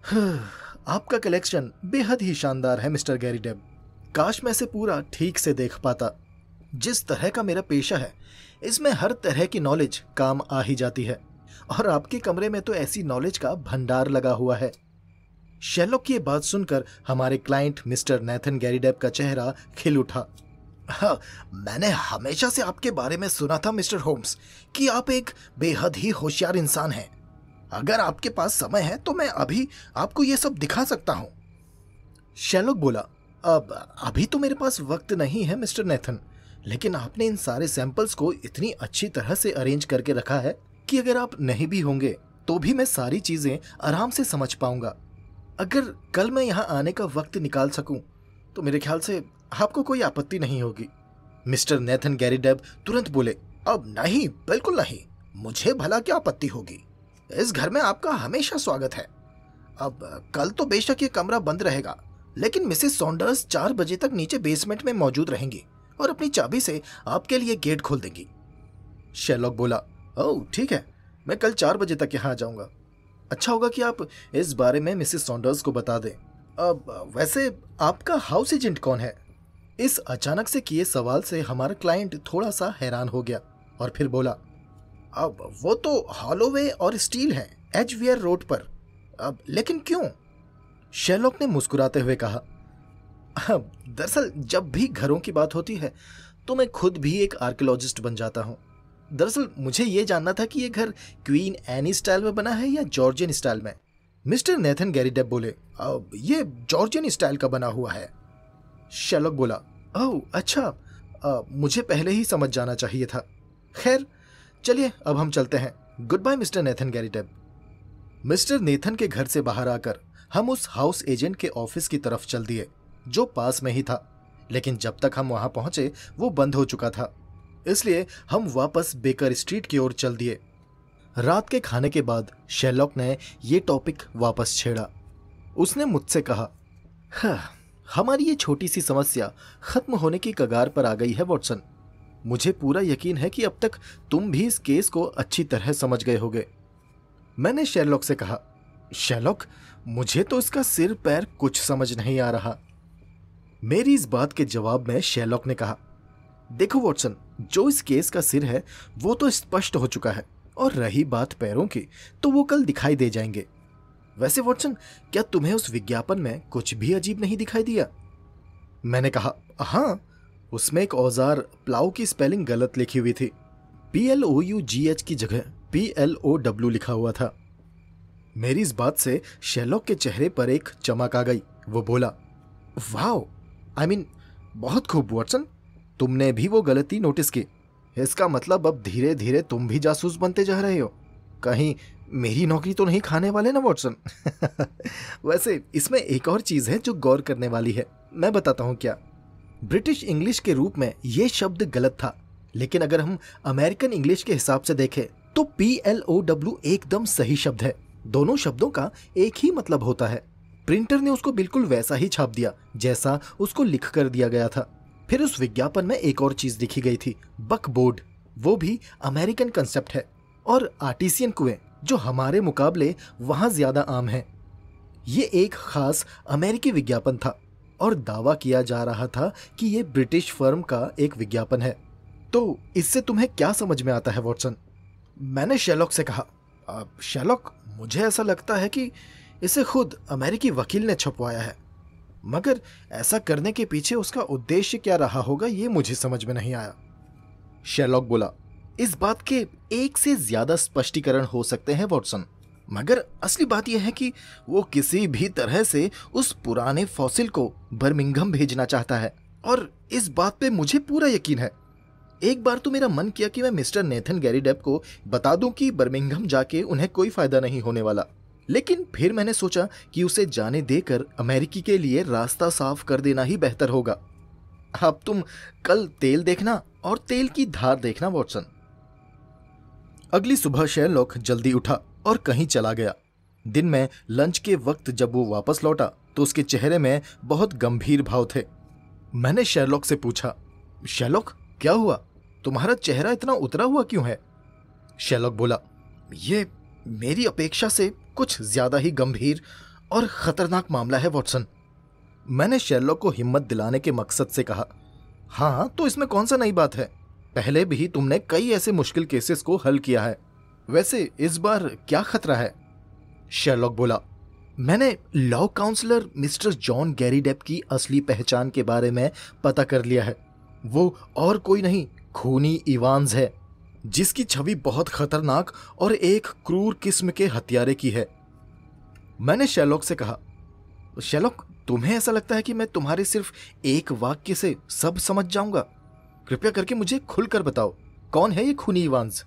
आपका कलेक्शन बेहद ही शानदार है मिस्टर गैरी डेब। काश मैं इसे पूरा ठीक से देख पाता। जिस तरह का मेरा पेशा है इसमें हर तरह की नॉलेज काम आ ही जाती है और आपके कमरे में तो ऐसी नॉलेज का भंडार लगा हुआ है। शेरलॉक की बात सुनकर हमारे client mister Nathan Garrideb का चेहरा खिल उठा। हाँ, मैंने हमेशा से आपके बारे में सुना था मिस्टर होम्स कि आप एक बेहद ही होशियार इंसान हैं। अगर आपके पास समय है तो मैं अभी आपको यह सब दिखा सकता हूं। शेरलॉक बोला, अब अभी तो मेरे पास वक्त नहीं है मिस्टर नेथन, लेकिन आपने इन सारे सैंपल्स को इतनी अच्छी तरह से अरेंज करके रखा है कि अगर आप नहीं भी होंगे तो भी मैं सारी चीजें आराम से समझ पाऊंगा। अगर कल मैं यहाँ आने का वक्त निकाल सकूं तो मेरे ख्याल से आपको कोई आपत्ति नहीं होगी। मिस्टर नेथन गैरी डेब तुरंत बोले, अब नहीं, बिल्कुल नहीं, मुझे भला क्या आपत्ति होगी। इस घर में आपका हमेशा स्वागत है। अब कल तो बेशक ये कमरा बंद रहेगा, लेकिन मिसेस सॉन्डर्स 4 बजे तक नीचे बेसमेंट में मौजूद रहेंगी और अपनी चाबी से आपके लिए गेट खोल देंगी। शेरलॉक बोला, ओह ठीक है, मैं कल 4 बजे तक यहाँ आ जाऊंगा। अच्छा होगा कि आप इस बारे में मिसेस सॉन्डर्स को बता दें। अब वैसे आपका हाउस एजेंट कौन है? इस अचानक से किए सवाल से हमारा क्लाइंट थोड़ा सा हैरान हो गया और फिर बोला, अब वो तो हॉलोवे और स्टील है, एजवियर रोड पर। अब लेकिन क्यों? शेरलॉक ने मुस्कुराते हुए कहा, दरअसल जब भी घरों की बात होती है तो मैं खुद भी एक आर्कियोलॉजिस्ट बन जाता हूँ। दरअसल मुझे ये जानना था कि ये घर क्वीन एनी स्टाइल में बना है या जॉर्जियन स्टाइल में। मिस्टर नेथन गैरी डेब बोले, अब ये जॉर्जियन स्टाइल का बना हुआ है। शेरलॉक बोला, ओह अच्छा, मुझे पहले ही समझ जाना चाहिए था। खैर चलिए अब हम चलते हैं। Goodbye mister Nathan Garrideb. Mister Nathan के घर से बाहर आकर हम उस हाउस एजेंट के ऑफिस की तरफ चल दिए जो पास में ही था, लेकिन जब तक हम वहां पहुंचे वो बंद हो चुका था। इसलिए हम वापस बेकर स्ट्रीट की ओर चल दिए। रात के खाने के बाद शेरलॉक ने ये टॉपिक वापस छेड़ा। उसने मुझसे कहा, हाँ, हमारी ये छोटी सी समस्या खत्म होने की कगार पर आ गई है वॉटसन। मुझे पूरा यकीन है कि अब तक तुम भी इस केस को अच्छी तरह समझ गए होगे। मैंने शेरलॉक से कहा, शेरलॉक, मुझे तो इसका सिर पैर कुछ समझ नहीं आ रहा। मेरी इस बात के जवाब में शेरलॉक ने कहा, देखो वॉटसन, जो इस केस का सिर है वो तो स्पष्ट हो चुका है, और रही बात पैरों की तो वो कल दिखाई दे जाएंगे। वैसे वॉटसन, क्या तुम्हें उस विज्ञापन में कुछ भी अजीब नहीं दिखाई दिया? मैंने कहा, हाँ, उसमें एक औजार प्लाऊ की स्पेलिंग गलत लिखी हुई थी। PLOUGH की जगह PLOW लिखा हुआ था। मेरी इस बात से शेरलॉक के चेहरे पर एक चमक आ गई। वो बोला, वाओ, आई मीन, बहुत खूब वॉटसन, तुमने भी वो गलती नोटिस की। इसका मतलब अब धीरे धीरे तुम भी जासूस बनते जा रहे हो। कहीं मेरी नौकरी तो नहीं खाने वाले ना वॉटसन? वैसे इसमें एक और चीज है जो गौर करने वाली है। मैं बताता हूं क्या। ब्रिटिश इंग्लिश के रूप में ये शब्द गलत था, लेकिन अगर हम अमेरिकन इंग्लिश के हिसाब से देखें तो PLOW एकदम सही शब्द है। दोनों शब्दों का एक ही मतलब होता है। प्रिंटर ने उसको बिल्कुल वैसा ही छाप दिया जैसा उसको लिख कर दिया गया था। फिर उस विज्ञापन में एक और चीज लिखी गई थी, बकबोर्ड। वो भी अमेरिकन कंसेप्ट है, और आर्टिसियन कुएं जो हमारे मुकाबले वहां ज्यादा आम है। ये एक खास अमेरिकी विज्ञापन था, और दावा किया जा रहा था कि ये ब्रिटिश फर्म का एक विज्ञापन है। तो इससे तुम्हें क्या समझ में आता है वॉटसन? मैंने शेरलॉक से कहा, शेरलॉक, मुझे ऐसा लगता है कि इसे खुद अमेरिकी वकील ने छपवाया है, मगर ऐसा करने के पीछे उसका उद्देश्य क्या रहा होगा ये मुझे समझ में नहीं आया। शेरलॉक बोला, इस बात के एक से ज्यादा स्पष्टीकरण हो सकते हैं वॉटसन, मगर असली बात यह है कि वो किसी भी तरह से उस पुराने फॉसिल को बर्मिंघम भेजना चाहता है, और इस बात पे मुझे पूरा यकीन है। एक बार तो मेरा मन किया कि मैं मिस्टर नेथन गैरीडेप को बता दूं कि बर्मिंघम जाके उन्हें कोई फायदा नहीं होने वाला, लेकिन फिर मैंने सोचा कि उसे जाने देकर अमेरिकी के लिए रास्ता साफ कर देना ही बेहतर होगा। अब तुम कल तेल देखना और तेल की धार देखना वॉटसन। अगली सुबह शेरलॉक जल्दी उठा और कहीं चला गया। दिन में लंच के वक्त जब वो वापस लौटा तो उसके चेहरे में बहुत गंभीर भाव थे। मैंने शेरलॉक से पूछा, शेरलॉक, क्या हुआ? तुम्हारा चेहरा इतना उतरा हुआ क्यों है? शेरलॉक बोला, ये मेरी अपेक्षा से कुछ ज्यादा ही गंभीर और खतरनाक मामला है वॉटसन। मैंने शेरलॉक को हिम्मत दिलाने के मकसद से कहा, हाँ, तो इसमें कौन सा नई बात है? पहले भी तुमने कई ऐसे मुश्किल केसेस को हल किया है। वैसे इस बार क्या खतरा है? शेरलॉक बोला, मैंने law counsellor mister John Garrideb की असली पहचान के बारे में पता कर लिया है। वो और कोई नहीं, खूनी इवांस है, जिसकी छवि बहुत खतरनाक और एक क्रूर किस्म के हत्यारे की है। मैंने शेरलॉक से कहा, शेरलॉक, तुम्हें ऐसा लगता है कि मैं तुम्हारे सिर्फ एक वाक्य से सब समझ जाऊंगा? कृपया करके मुझे खुलकर बताओ, कौन है ये खूनी इवांस?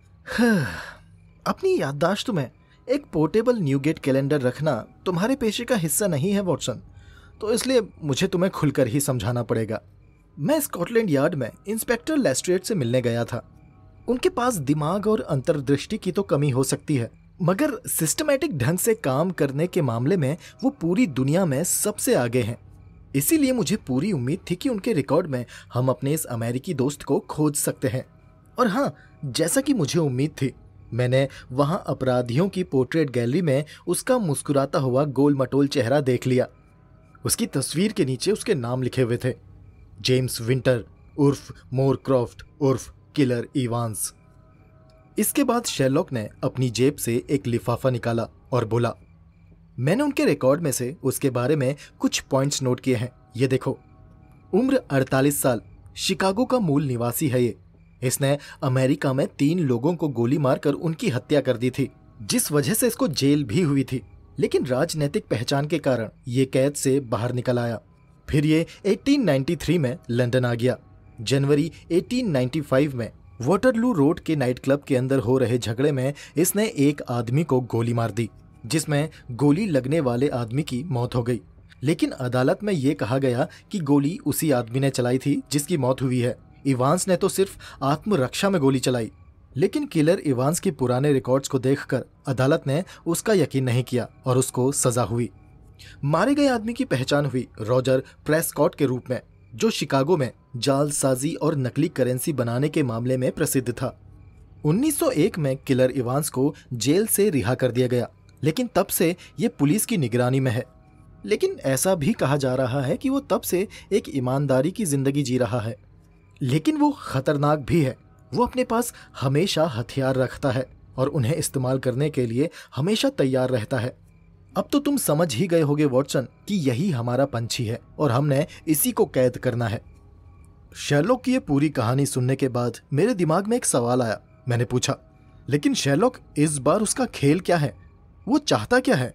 अपनी याददाश्त में एक पोर्टेबल न्यूगेट कैलेंडर रखना तुम्हारे पेशे का हिस्सा नहीं है वॉटसन, तो इसलिए मुझे तुम्हें खुलकर ही समझाना पड़ेगा। मैं स्कॉटलैंड यार्ड में इंस्पेक्टर लेस्ट्रेट से मिलने गया था। उनके पास दिमाग और अंतर्दृष्टि की तो कमी हो सकती है, मगर सिस्टमैटिक ढंग से काम करने के मामले में वो पूरी दुनिया में सबसे आगे हैं। इसीलिए मुझे पूरी उम्मीद थी कि उनके रिकॉर्ड में हम अपने इस अमेरिकी दोस्त को खोज सकते हैं। और हाँ, जैसा कि मुझे उम्मीद थी, मैंने वहां अपराधियों की पोर्ट्रेट गैलरी में उसका मुस्कुराता हुआ गोल मटोल चेहरा देख लिया। उसकी तस्वीर के नीचे उसके नाम लिखे हुए थे, जेम्स विंटर उर्फ मोरक्रॉफ्ट उर्फ किलर इवांस। इसके बाद शेरलॉक ने अपनी जेब से एक लिफाफा निकाला और बोला, मैंने उनके रिकॉर्ड में से उसके बारे में कुछ पॉइंट्स नोट किए हैं। ये देखो, उम्र 48 साल, शिकागो का मूल निवासी है ये। इसने अमेरिका में 3 लोगों को गोली मारकर उनकी हत्या कर दी थी, जिस वजह से इसको जेल भी हुई थी, लेकिन राजनीतिक पहचान के कारण ये कैद से बाहर निकल आया। फिर ये 1893 में लंदन आ गया। जनवरी 1895 में वाटरलू रोड के नाइट क्लब के अंदर हो रहे झगड़े में इसने एक आदमी को गोली मार दी, जिसमें गोली लगने वाले आदमी की मौत हो गई। लेकिन अदालत में यह कहा गया कि गोली उसी आदमी ने चलाई थी जिसकी मौत हुई है। इवांस ने तो सिर्फ आत्मरक्षा में गोली चलाई। लेकिन किलर इवांस के पुराने रिकॉर्ड्स को देखकर अदालत ने उसका यकीन नहीं किया और उसको सजा हुई। मारे गए आदमी की पहचान हुई रॉजर प्रेस्कॉट के रूप में, जो शिकागो में जालसाजी और नकली करेंसी बनाने के मामले में प्रसिद्ध था। 1901 में किलर इवांस को जेल से रिहा कर दिया गया, लेकिन तब से ये पुलिस की निगरानी में है। लेकिन ऐसा भी कहा जा रहा है कि वो तब से एक ईमानदारी की जिंदगी जी रहा है। लेकिन वो खतरनाक भी है। वो अपने पास हमेशा हथियार रखता है और उन्हें इस्तेमाल करने के लिए हमेशा तैयार रहता है। अब तो तुम समझ ही गए होगे वॉटसन कि यही हमारा पंछी है और हमने इसी को कैद करना है। शेरलॉक की ये पूरी कहानी सुनने के बाद मेरे दिमाग में एक सवाल आया। मैंने पूछा, लेकिन शेरलॉक, इस बार उसका खेल क्या है? वो चाहता क्या है?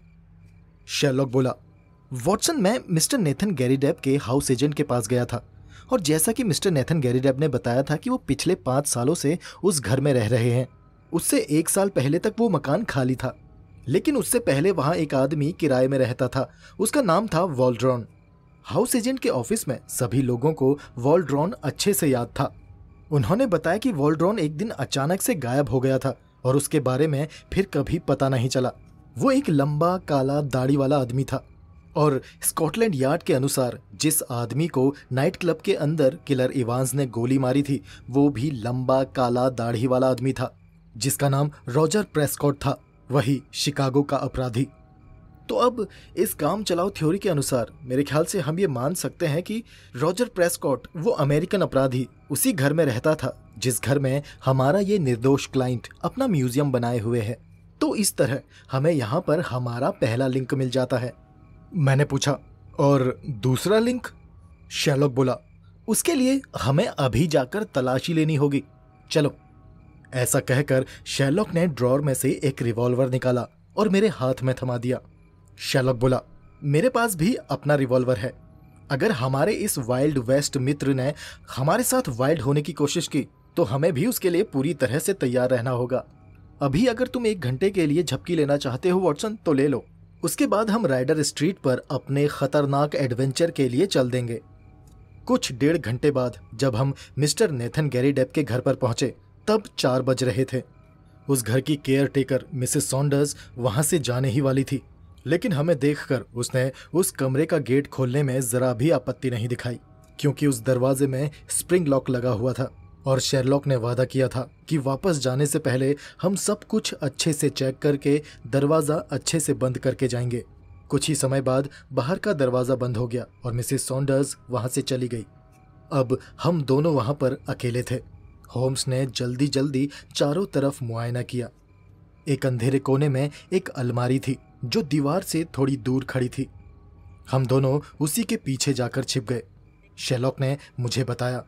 शेरलॉक बोला, वॉटसन, मैं मिस्टर नेथन गैरीडेप के हाउस एजेंट के पास गया था और जैसा कि मिस्टर नेथन गैरीडेप ने बताया था कि वो पिछले 5 सालों से उस घर में रह रहे हैं। उससे 1 साल पहले तक वो मकान खाली था, लेकिन उससे पहले वहां एक आदमी किराए में रहता था। उसका नाम था वॉल्ड्रॉन। हाउस एजेंट के ऑफिस में सभी लोगों को वॉल्ड्रॉन अच्छे से याद था। उन्होंने बताया कि वॉल्ड्रॉन एक दिन अचानक से गायब हो गया था और उसके बारे में फिर कभी पता नहीं चला। वो एक लंबा काला दाढ़ी वाला आदमी था और स्कॉटलैंड यार्ड के अनुसार जिस आदमी को नाइट क्लब के अंदर किलर इवांस ने गोली मारी थी, वो भी लंबा काला दाढ़ी वाला आदमी था, जिसका नाम रॉजर प्रेस्कॉट था, वही शिकागो का अपराधी। तो अब इस काम चलाओ थ्योरी के अनुसार मेरे ख्याल से हम ये मान सकते हैं कि रॉजर प्रेस्कॉट वो अमेरिकन अपराधी उसी घर में रहता था जिस घर में हमारा ये निर्दोष क्लाइंट अपना म्यूजियम बनाए हुए है। तो इस तरह हमें यहाँ पर हमारा पहला लिंक मिल जाता है। मैंने पूछा, और दूसरा लिंक? शेरलॉक बोला, उसके लिए हमें अभी जाकर तलाशी लेनी होगी। चलो। ऐसा कहकर शेरलॉक ने ड्रॉर में से एक रिवॉल्वर निकाला और मेरे हाथ में थमा दिया। शेरलॉक बोला, मेरे पास भी अपना रिवॉल्वर है। अगर हमारे इस वाइल्ड वेस्ट मित्र ने हमारे साथ वाइल्ड होने की कोशिश की तो हमें भी उसके लिए पूरी तरह से तैयार रहना होगा। अभी अगर तुम 1 घंटे के लिए झपकी लेना चाहते हो वॉटसन तो ले लो। उसके बाद हम राइडर स्ट्रीट पर अपने खतरनाक एडवेंचर के लिए चल देंगे। कुछ 1.5 घंटे बाद जब हम मिस्टर नेथन गैरीडेप के घर पर पहुंचे तब 4 बज रहे थे। उस घर की केयर टेकर मिसेस सॉन्डर्स वहां से जाने ही वाली थी, लेकिन हमें देखकर उसने उस कमरे का गेट खोलने में जरा भी आपत्ति नहीं दिखाई, क्योंकि उस दरवाजे में स्प्रिंग लॉक लगा हुआ था और शेरलॉक ने वादा किया था कि वापस जाने से पहले हम सब कुछ अच्छे से चेक करके दरवाजा अच्छे से बंद करके जाएंगे। कुछ ही समय बाद बाहर का दरवाजा बंद हो गया और मिसेस सॉन्डर्स वहां से चली गई। अब हम दोनों वहां पर अकेले थे। होम्स ने जल्दी जल्दी चारों तरफ मुआयना किया। एक अंधेरे कोने में एक अलमारी थी जो दीवार से थोड़ी दूर खड़ी थी। हम दोनों उसी के पीछे जाकर छिप गए। शेरलॉक ने मुझे बताया,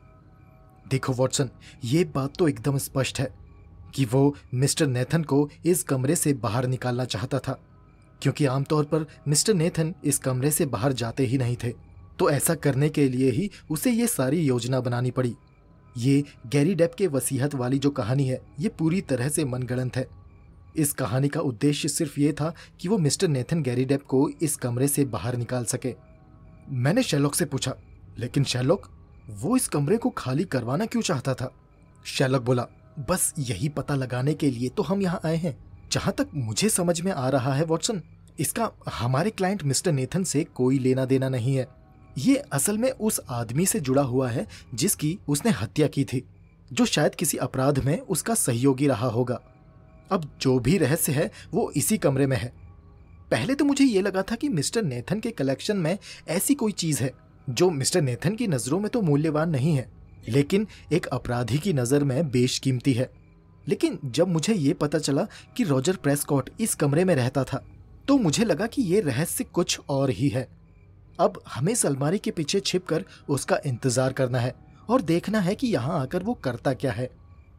देखो वॉटसन, ये बात तो एकदम स्पष्ट है कि वो मिस्टर नेथन को इस कमरे से बाहर निकालना चाहता था, क्योंकि आमतौर पर मिस्टर नेथन इस कमरे से बाहर जाते ही नहीं थे। तो ऐसा करने के लिए ही उसे ये सारी योजना बनानी पड़ी। ये गैरीडेप के वसीयत वाली जो कहानी है ये पूरी तरह से मनगढ़ंत है। इस कहानी का उद्देश्य सिर्फ ये था कि वो मिस्टर नेथन गैरीडेप को इस कमरे से बाहर निकाल सके। मैंने शेरलॉक से पूछा, लेकिन शेरलॉक, वो इस कमरे को खाली करवाना क्यों चाहता था? शेरलॉक बोला, बस यही पता लगाने के लिए तो हम यहाँ आए हैं। जहां तक मुझे समझ में आ रहा है वॉटसन, इसका हमारे क्लाइंट मिस्टर नेथन से कोई लेना देना नहीं है। ये असल में उस आदमी से जुड़ा हुआ है जिसकी उसने हत्या की थी, जो शायद किसी अपराध में उसका सहयोगी रहा होगा। अब जो भी रहस्य है वो इसी कमरे में है। पहले तो मुझे ये लगा था कि मिस्टर नेथन के कलेक्शन में ऐसी कोई चीज है जो मिस्टर नेथन की नजरों में तो मूल्यवान नहीं है, लेकिन एक अपराधी की नजर में बेशकीमती है। लेकिन जब मुझे ये पता चला कि रॉजर प्रेस्कॉट इस कमरे में रहता था तो मुझे लगा कि ये रहस्य कुछ और ही है। अब हमें इस अलमारी के पीछे छिपकर उसका इंतजार करना है और देखना है कि यहाँ आकर वो करता क्या है।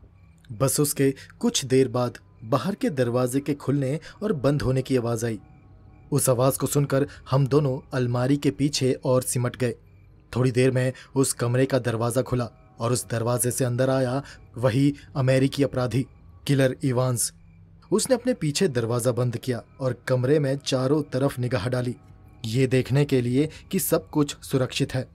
बस उसके कुछ देर बाद बाहर के दरवाजे के खुलने और बंद होने की आवाज आई। उस आवाज को सुनकर हम दोनों अलमारी के पीछे और सिमट गए। थोड़ी देर में उस कमरे का दरवाजा खुला और उस दरवाजे से अंदर आया वही अमेरिकी अपराधी किलर इवांस। उसने अपने पीछे दरवाजा बंद किया और कमरे में चारों तरफ निगाह डाली, ये देखने के लिए कि सब कुछ सुरक्षित है।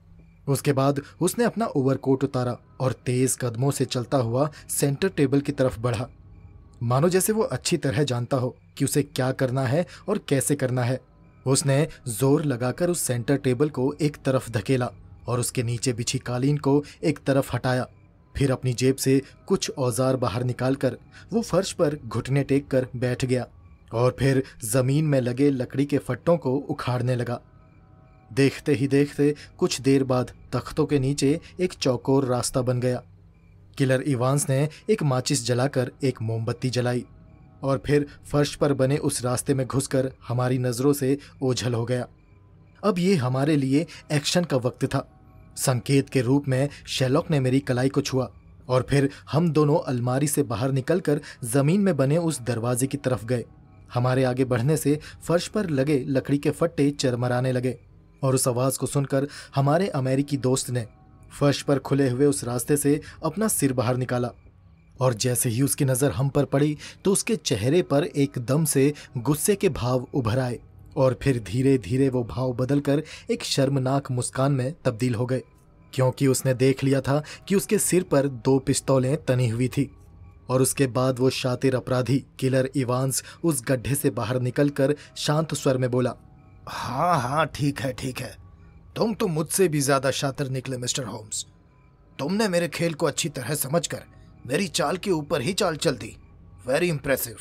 उसके बाद उसने अपना ओवरकोट उतारा और तेज कदमों से चलता हुआ सेंटर टेबल की तरफ बढ़ा, मानो जैसे वो अच्छी तरह जानता हो कि उसे क्या करना है और कैसे करना है। उसने जोर लगाकर उस सेंटर टेबल को एक तरफ धकेला और उसके नीचे बिछी कालीन को एक तरफ हटाया। फिर अपनी जेब से कुछ औजार बाहर निकालकर वो फर्श पर घुटने टेक कर बैठ गया और फिर जमीन में लगे लकड़ी के फट्टों को उखाड़ने लगा। देखते ही देखते कुछ देर बाद तख्तों के नीचे एक चौकोर रास्ता बन गया। किलर इवांस ने एक माचिस जलाकर एक मोमबत्ती जलाई और फिर फर्श पर बने उस रास्ते में घुसकर हमारी नजरों से ओझल हो गया। अब ये हमारे लिए एक्शन का वक्त था। संकेत के रूप में शेरलॉक ने मेरी कलाई को छुआ और फिर हम दोनों अलमारी से बाहर निकलकर जमीन में बने उस दरवाजे की तरफ गए। हमारे आगे बढ़ने से फर्श पर लगे लकड़ी के फट्टे चरमराने लगे और उस आवाज को सुनकर हमारे अमेरिकी दोस्त ने फर्श पर खुले हुए उस रास्ते से अपना सिर बाहर निकाला और जैसे ही उसकी नजर हम पर पड़ी तो उसके चेहरे पर एकदम से गुस्से के भाव उभर आए और फिर धीरे धीरे वो भाव बदलकर एक शर्मनाक मुस्कान में तब्दील हो गए, क्योंकि उसने देख लिया था कि उसके सिर पर 2 पिस्तौलें तनी हुई थी। और उसके बाद वो शातिर अपराधी किलर इवांस उस गड्ढे से बाहर निकलकर शांत स्वर में बोला, हाँ हाँ ठीक है, तुम तो मुझसे भी ज्यादा शातिर निकले मिस्टर होम्स। तुमने मेरे खेल को अच्छी तरह समझकर मेरी चाल के ऊपर ही चाल चल दी। Very impressive.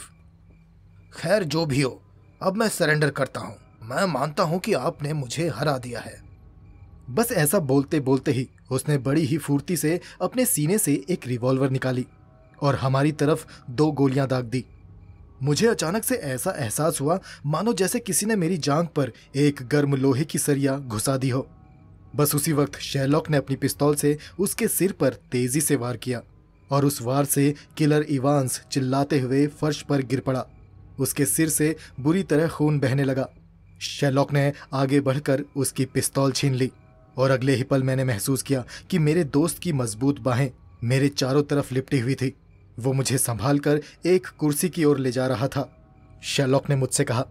खैर जो भी हो, अब मैं सरेंडर करता हूं। मैं मानता हूं कि आपने मुझे हरा दिया है। बस ऐसा बोलते बोलते ही उसने बड़ी ही फुर्ती से अपने सीने से एक रिवॉल्वर निकाली और हमारी तरफ 2 गोलियां दाग दी। मुझे अचानक से ऐसा एहसास हुआ मानो जैसे किसी ने मेरी जांघ पर एक गर्म लोहे की सरिया घुसा दी हो। बस उसी वक्त शेरलॉक ने अपनी पिस्तौल से उसके सिर पर तेजी से वार किया और उस वार से किलर इवांस चिल्लाते हुए फर्श पर गिर पड़ा। उसके सिर से बुरी तरह खून बहने लगा। शेरलॉक ने आगे बढ़कर उसकी पिस्तौल छीन ली और अगले ही पल मैंने महसूस किया कि मेरे दोस्त की मजबूत बाहें मेरे चारों तरफ लिपटी हुई थी। वो मुझे संभालकर एक कुर्सी की ओर ले जा रहा था। शेरलॉक ने मुझसे कहा,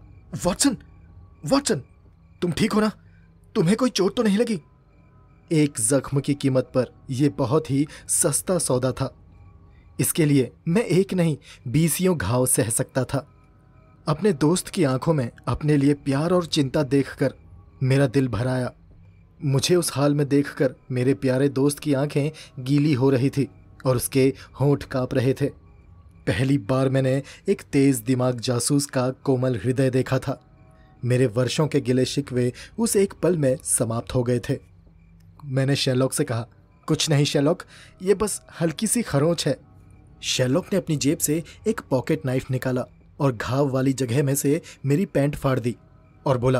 वॉटसन, तुम ठीक हो ना? तुम्हें कोई चोट तो नहीं लगी? एक जख्म की कीमत पर यह बहुत ही सस्ता सौदा था। इसके लिए मैं एक नहीं 20 घाव सह सकता था। अपने दोस्त की आंखों में अपने लिए प्यार और चिंता देखकर मेरा दिल भर आया। मुझे उस हाल में देखकर मेरे प्यारे दोस्त की आंखें गीली हो रही थी और उसके होंठ कांप रहे थे। पहली बार मैंने एक तेज दिमाग जासूस का कोमल हृदय देखा था। मेरे वर्षों के गिले शिकवे उस एक पल में समाप्त हो गए थे। मैंने शेरलॉक से कहा, कुछ नहीं शेरलॉक, ये बस हल्की सी खरोंच है। शेरलॉक ने अपनी जेब से एक पॉकेट नाइफ निकाला और घाव वाली जगह में से मेरी पैंट फाड़ दी और बोला,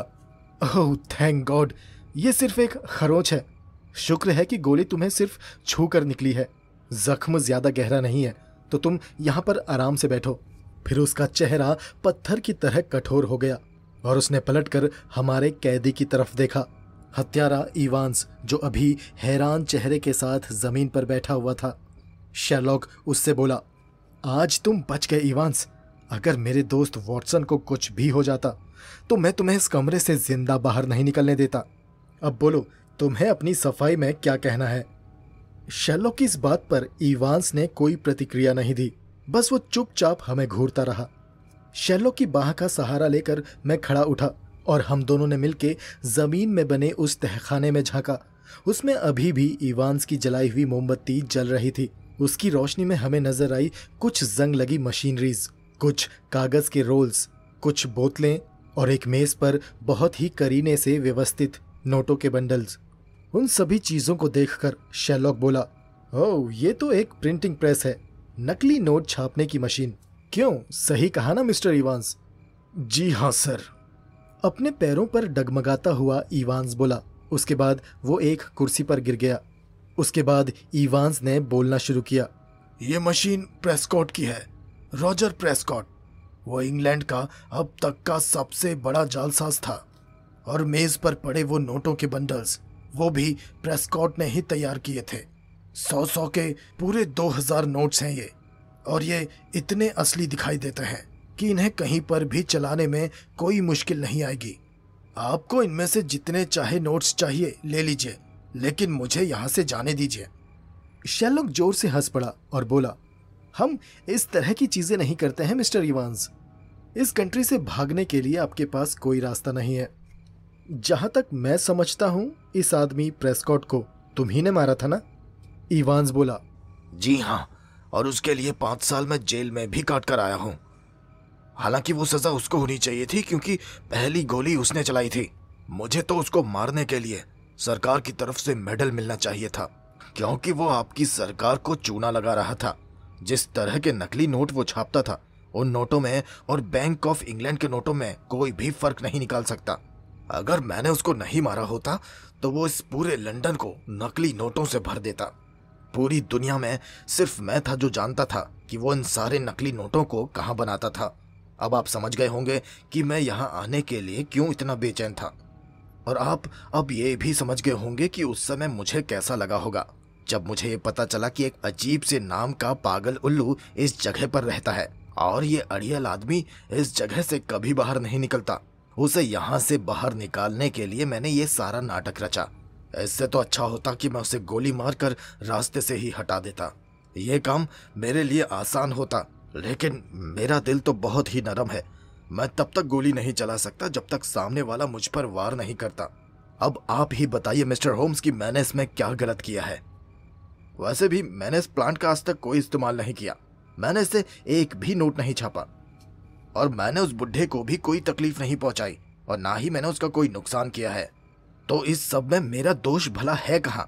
ओह थैंक गॉड, ये सिर्फ एक खरोंच है। शुक्र है कि गोली तुम्हें सिर्फ छू कर निकली है। जख्म ज्यादा गहरा नहीं है, तो तुम यहां पर आराम से बैठो। फिर उसका चेहरा पत्थर की तरह कठोर हो गया और उसने पलटकर हमारे कैदी की तरफ देखा, हत्यारा इवांस, जो अभी हैरान चेहरे के साथ जमीन पर बैठा हुआ था। शेरलॉक उससे बोला, आज तुम बच गए इवांस। अगर मेरे दोस्त वॉटसन को कुछ भी हो जाता तो मैं तुम्हें इस कमरे से जिंदा बाहर नहीं निकलने देता। अब बोलो, तुम्हें अपनी सफाई में क्या कहना है? शेरलॉक की इस बात पर इवांस ने कोई प्रतिक्रिया नहीं दी। बस वो चुपचाप हमें घूरता रहा। शेरलॉक की बाह का सहारा लेकर मैं खड़ा उठा और हम दोनों ने मिलकर जमीन में बने उस तहखाने में झांका। उसमें अभी भी इवांस की जलाई हुई मोमबत्ती जल रही थी। उसकी रोशनी में हमें नजर आई कुछ जंग लगी मशीनरीज, कुछ कागज के रोल्स, कुछ बोतलें और एक मेज पर बहुत ही करीने से व्यवस्थित नोटों के बंडल्स। उन सभी चीजों को देखकर शेरलॉक बोला, ओह ये तो एक प्रिंटिंग प्रेस है, नकली नोट छापने की मशीन। क्यों, सही कहा ना मिस्टर इवांस? जी हाँ सर, अपने पैरों पर डगमगाता हुआ इवांस बोला। उसके बाद वो एक कुर्सी पर गिर गया। उसके बाद इवांस ने बोलना शुरू किया, ये मशीन प्रेस्कॉट की है, रॉजर प्रेस्कॉट। वो इंग्लैंड का अब तक का सबसे बड़ा जालसाज था और मेज पर पड़े वो नोटों के बंडल्स, वो भी प्रेस्कॉट ने ही तैयार किए थे। 100 के पूरे 2000 नोट्स हैं ये, और ये इतने असली दिखाई देते हैं कि इन्हें कहीं पर भी चलाने में कोई मुश्किल नहीं आएगी। आपको इनमें से जितने चाहे नोट्स चाहिए ले लीजिए, लेकिन मुझे यहां से जाने दीजिए। शेरलॉक जोर से हंस पड़ा और बोला, हम इस तरह की चीजें नहीं करते हैं मिस्टर इवांस। इस कंट्री से भागने के लिए आपके पास कोई रास्ता नहीं है। जहां तक मैं समझता हूं, इस आदमी प्रेस्कॉट को तुम ही ने मारा था ना? इवांस बोला, जी हाँ, और उसके लिए 5 साल मैं जेल में भी काट कर आया हूं। हालांकि वो सजा उसको होनी चाहिए थी क्योंकि पहली गोली उसने चलाई थी। मुझे तो उसको मारने के लिए सरकार की तरफ से मेडल मिलना चाहिए था, क्योंकि वो आपकी सरकार को चूना लगा रहा था। जिस तरह के नकली नोट वो छापता था, उन नोटों में और बैंक ऑफ इंग्लैंड के नोटों में कोई भी फर्क नहीं निकाल सकता। अगर मैंने उसको नहीं मारा होता तो वो इस पूरे लंदन को नकली नोटों से भर देता। पूरी दुनिया में सिर्फ मैं था जो जानता था कि वो इन सारे नकली नोटों को कहां बनाता था। अब आप समझ गए होंगे कि मैं यहां आने के लिए क्यों इतना बेचैन था, और आप अब ये भी समझ गए होंगे कि उस समय मुझे कैसा लगा होगा जब मुझे ये पता चला कि एक अजीब से नाम का पागल उल्लू इस जगह पर रहता है और ये अड़ियल आदमी इस जगह से कभी बाहर नहीं निकलता। उसे यहाँ से बाहर निकालने के लिए मैंने ये सारा नाटक रचा। इससे तो अच्छा होता कि मैं उसे गोली मारकर रास्ते से ही हटा देता। ये काम मेरे लिए आसान होता, लेकिन मेरा दिल तो बहुत ही नरम है। मैं तब तक गोली नहीं चला सकता जब तक सामने वाला मुझ पर वार नहीं करता। अब आप ही बताइए मिस्टर होम्स कि मैंने इसमें क्या गलत किया है। वैसे भी मैंने इस प्लांट का आज तक कोई इस्तेमाल नहीं किया। मैंने इससे एक भी नोट नहीं छापा, और मैंने उस बुढ़े को भी कोई तकलीफ नहीं पहुंचाई, और ना ही मैंने उसका कोई नुकसान किया है। तो इस सब में मेरा दोष भला है कहां?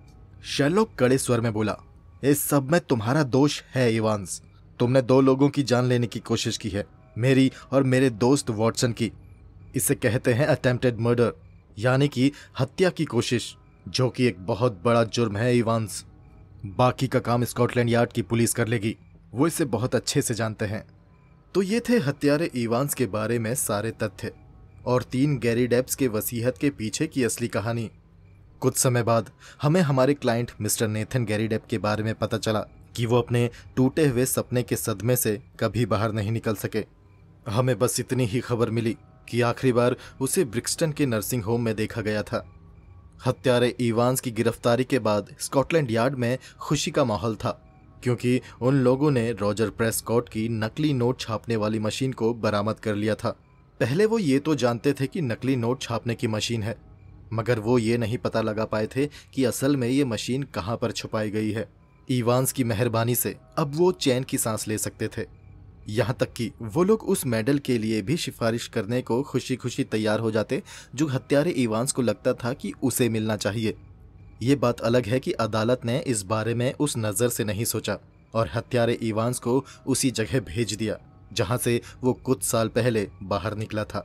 शेरलॉक कड़े स्वर में बोला, इस सब में तुम्हारा दोष है इवांस। तुमने 2 लोगों की जान लेने की कोशिश की है, मेरी और मेरे दोस्त वॉटसन की। इसे कहते हैं अटेम्प्टेड मर्डर, यानी कि हत्या की कोशिश, जो कि एक बहुत बड़ा जुर्म है इवांस। बाकी का काम स्कॉटलैंड यार्ड की पुलिस कर लेगी, वो इसे बहुत अच्छे से जानते हैं। तो ये थे हत्यारे इवांस के बारे में सारे तथ्य और 3 गैरी डेप्स के वसीयत के पीछे की असली कहानी। कुछ समय बाद हमें हमारे client mister Nathan Garrideb के बारे में पता चला कि वो अपने टूटे हुए सपने के सदमे से कभी बाहर नहीं निकल सके। हमें बस इतनी ही खबर मिली कि आखिरी बार उसे ब्रिक्सटन के नर्सिंग होम में देखा गया था। हत्यारे इवांस की गिरफ्तारी के बाद स्कॉटलैंड यार्ड में खुशी का माहौल था, क्योंकि उन लोगों ने रॉजर प्रेस्कॉट की नकली नोट छापने वाली मशीन को बरामद कर लिया था। पहले वो ये तो जानते थे कि नकली नोट छापने की मशीन है, मगर वो ये नहीं पता लगा पाए थे कि असल में ये मशीन कहां पर छुपाई गई है। इवांस की मेहरबानी से अब वो चैन की सांस ले सकते थे। यहाँ तक कि वो लोग उस मेडल के लिए भी सिफारिश करने को खुशी खुशी तैयार हो जाते, जो हत्यारे इवांस को लगता था कि उसे मिलना चाहिए। ये बात अलग है कि अदालत ने इस बारे में उस नज़र से नहीं सोचा और हत्यारे इवांस को उसी जगह भेज दिया जहां से वो कुछ साल पहले बाहर निकला था।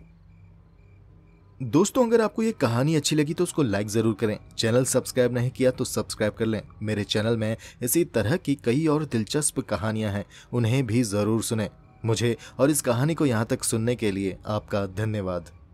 दोस्तों, अगर आपको ये कहानी अच्छी लगी तो उसको लाइक जरूर करें। चैनल सब्सक्राइब नहीं किया तो सब्सक्राइब कर लें। मेरे चैनल में इसी तरह की कई और दिलचस्प कहानियां हैं, उन्हें भी जरूर सुनें। मुझे और इस कहानी को यहाँ तक सुनने के लिए आपका धन्यवाद।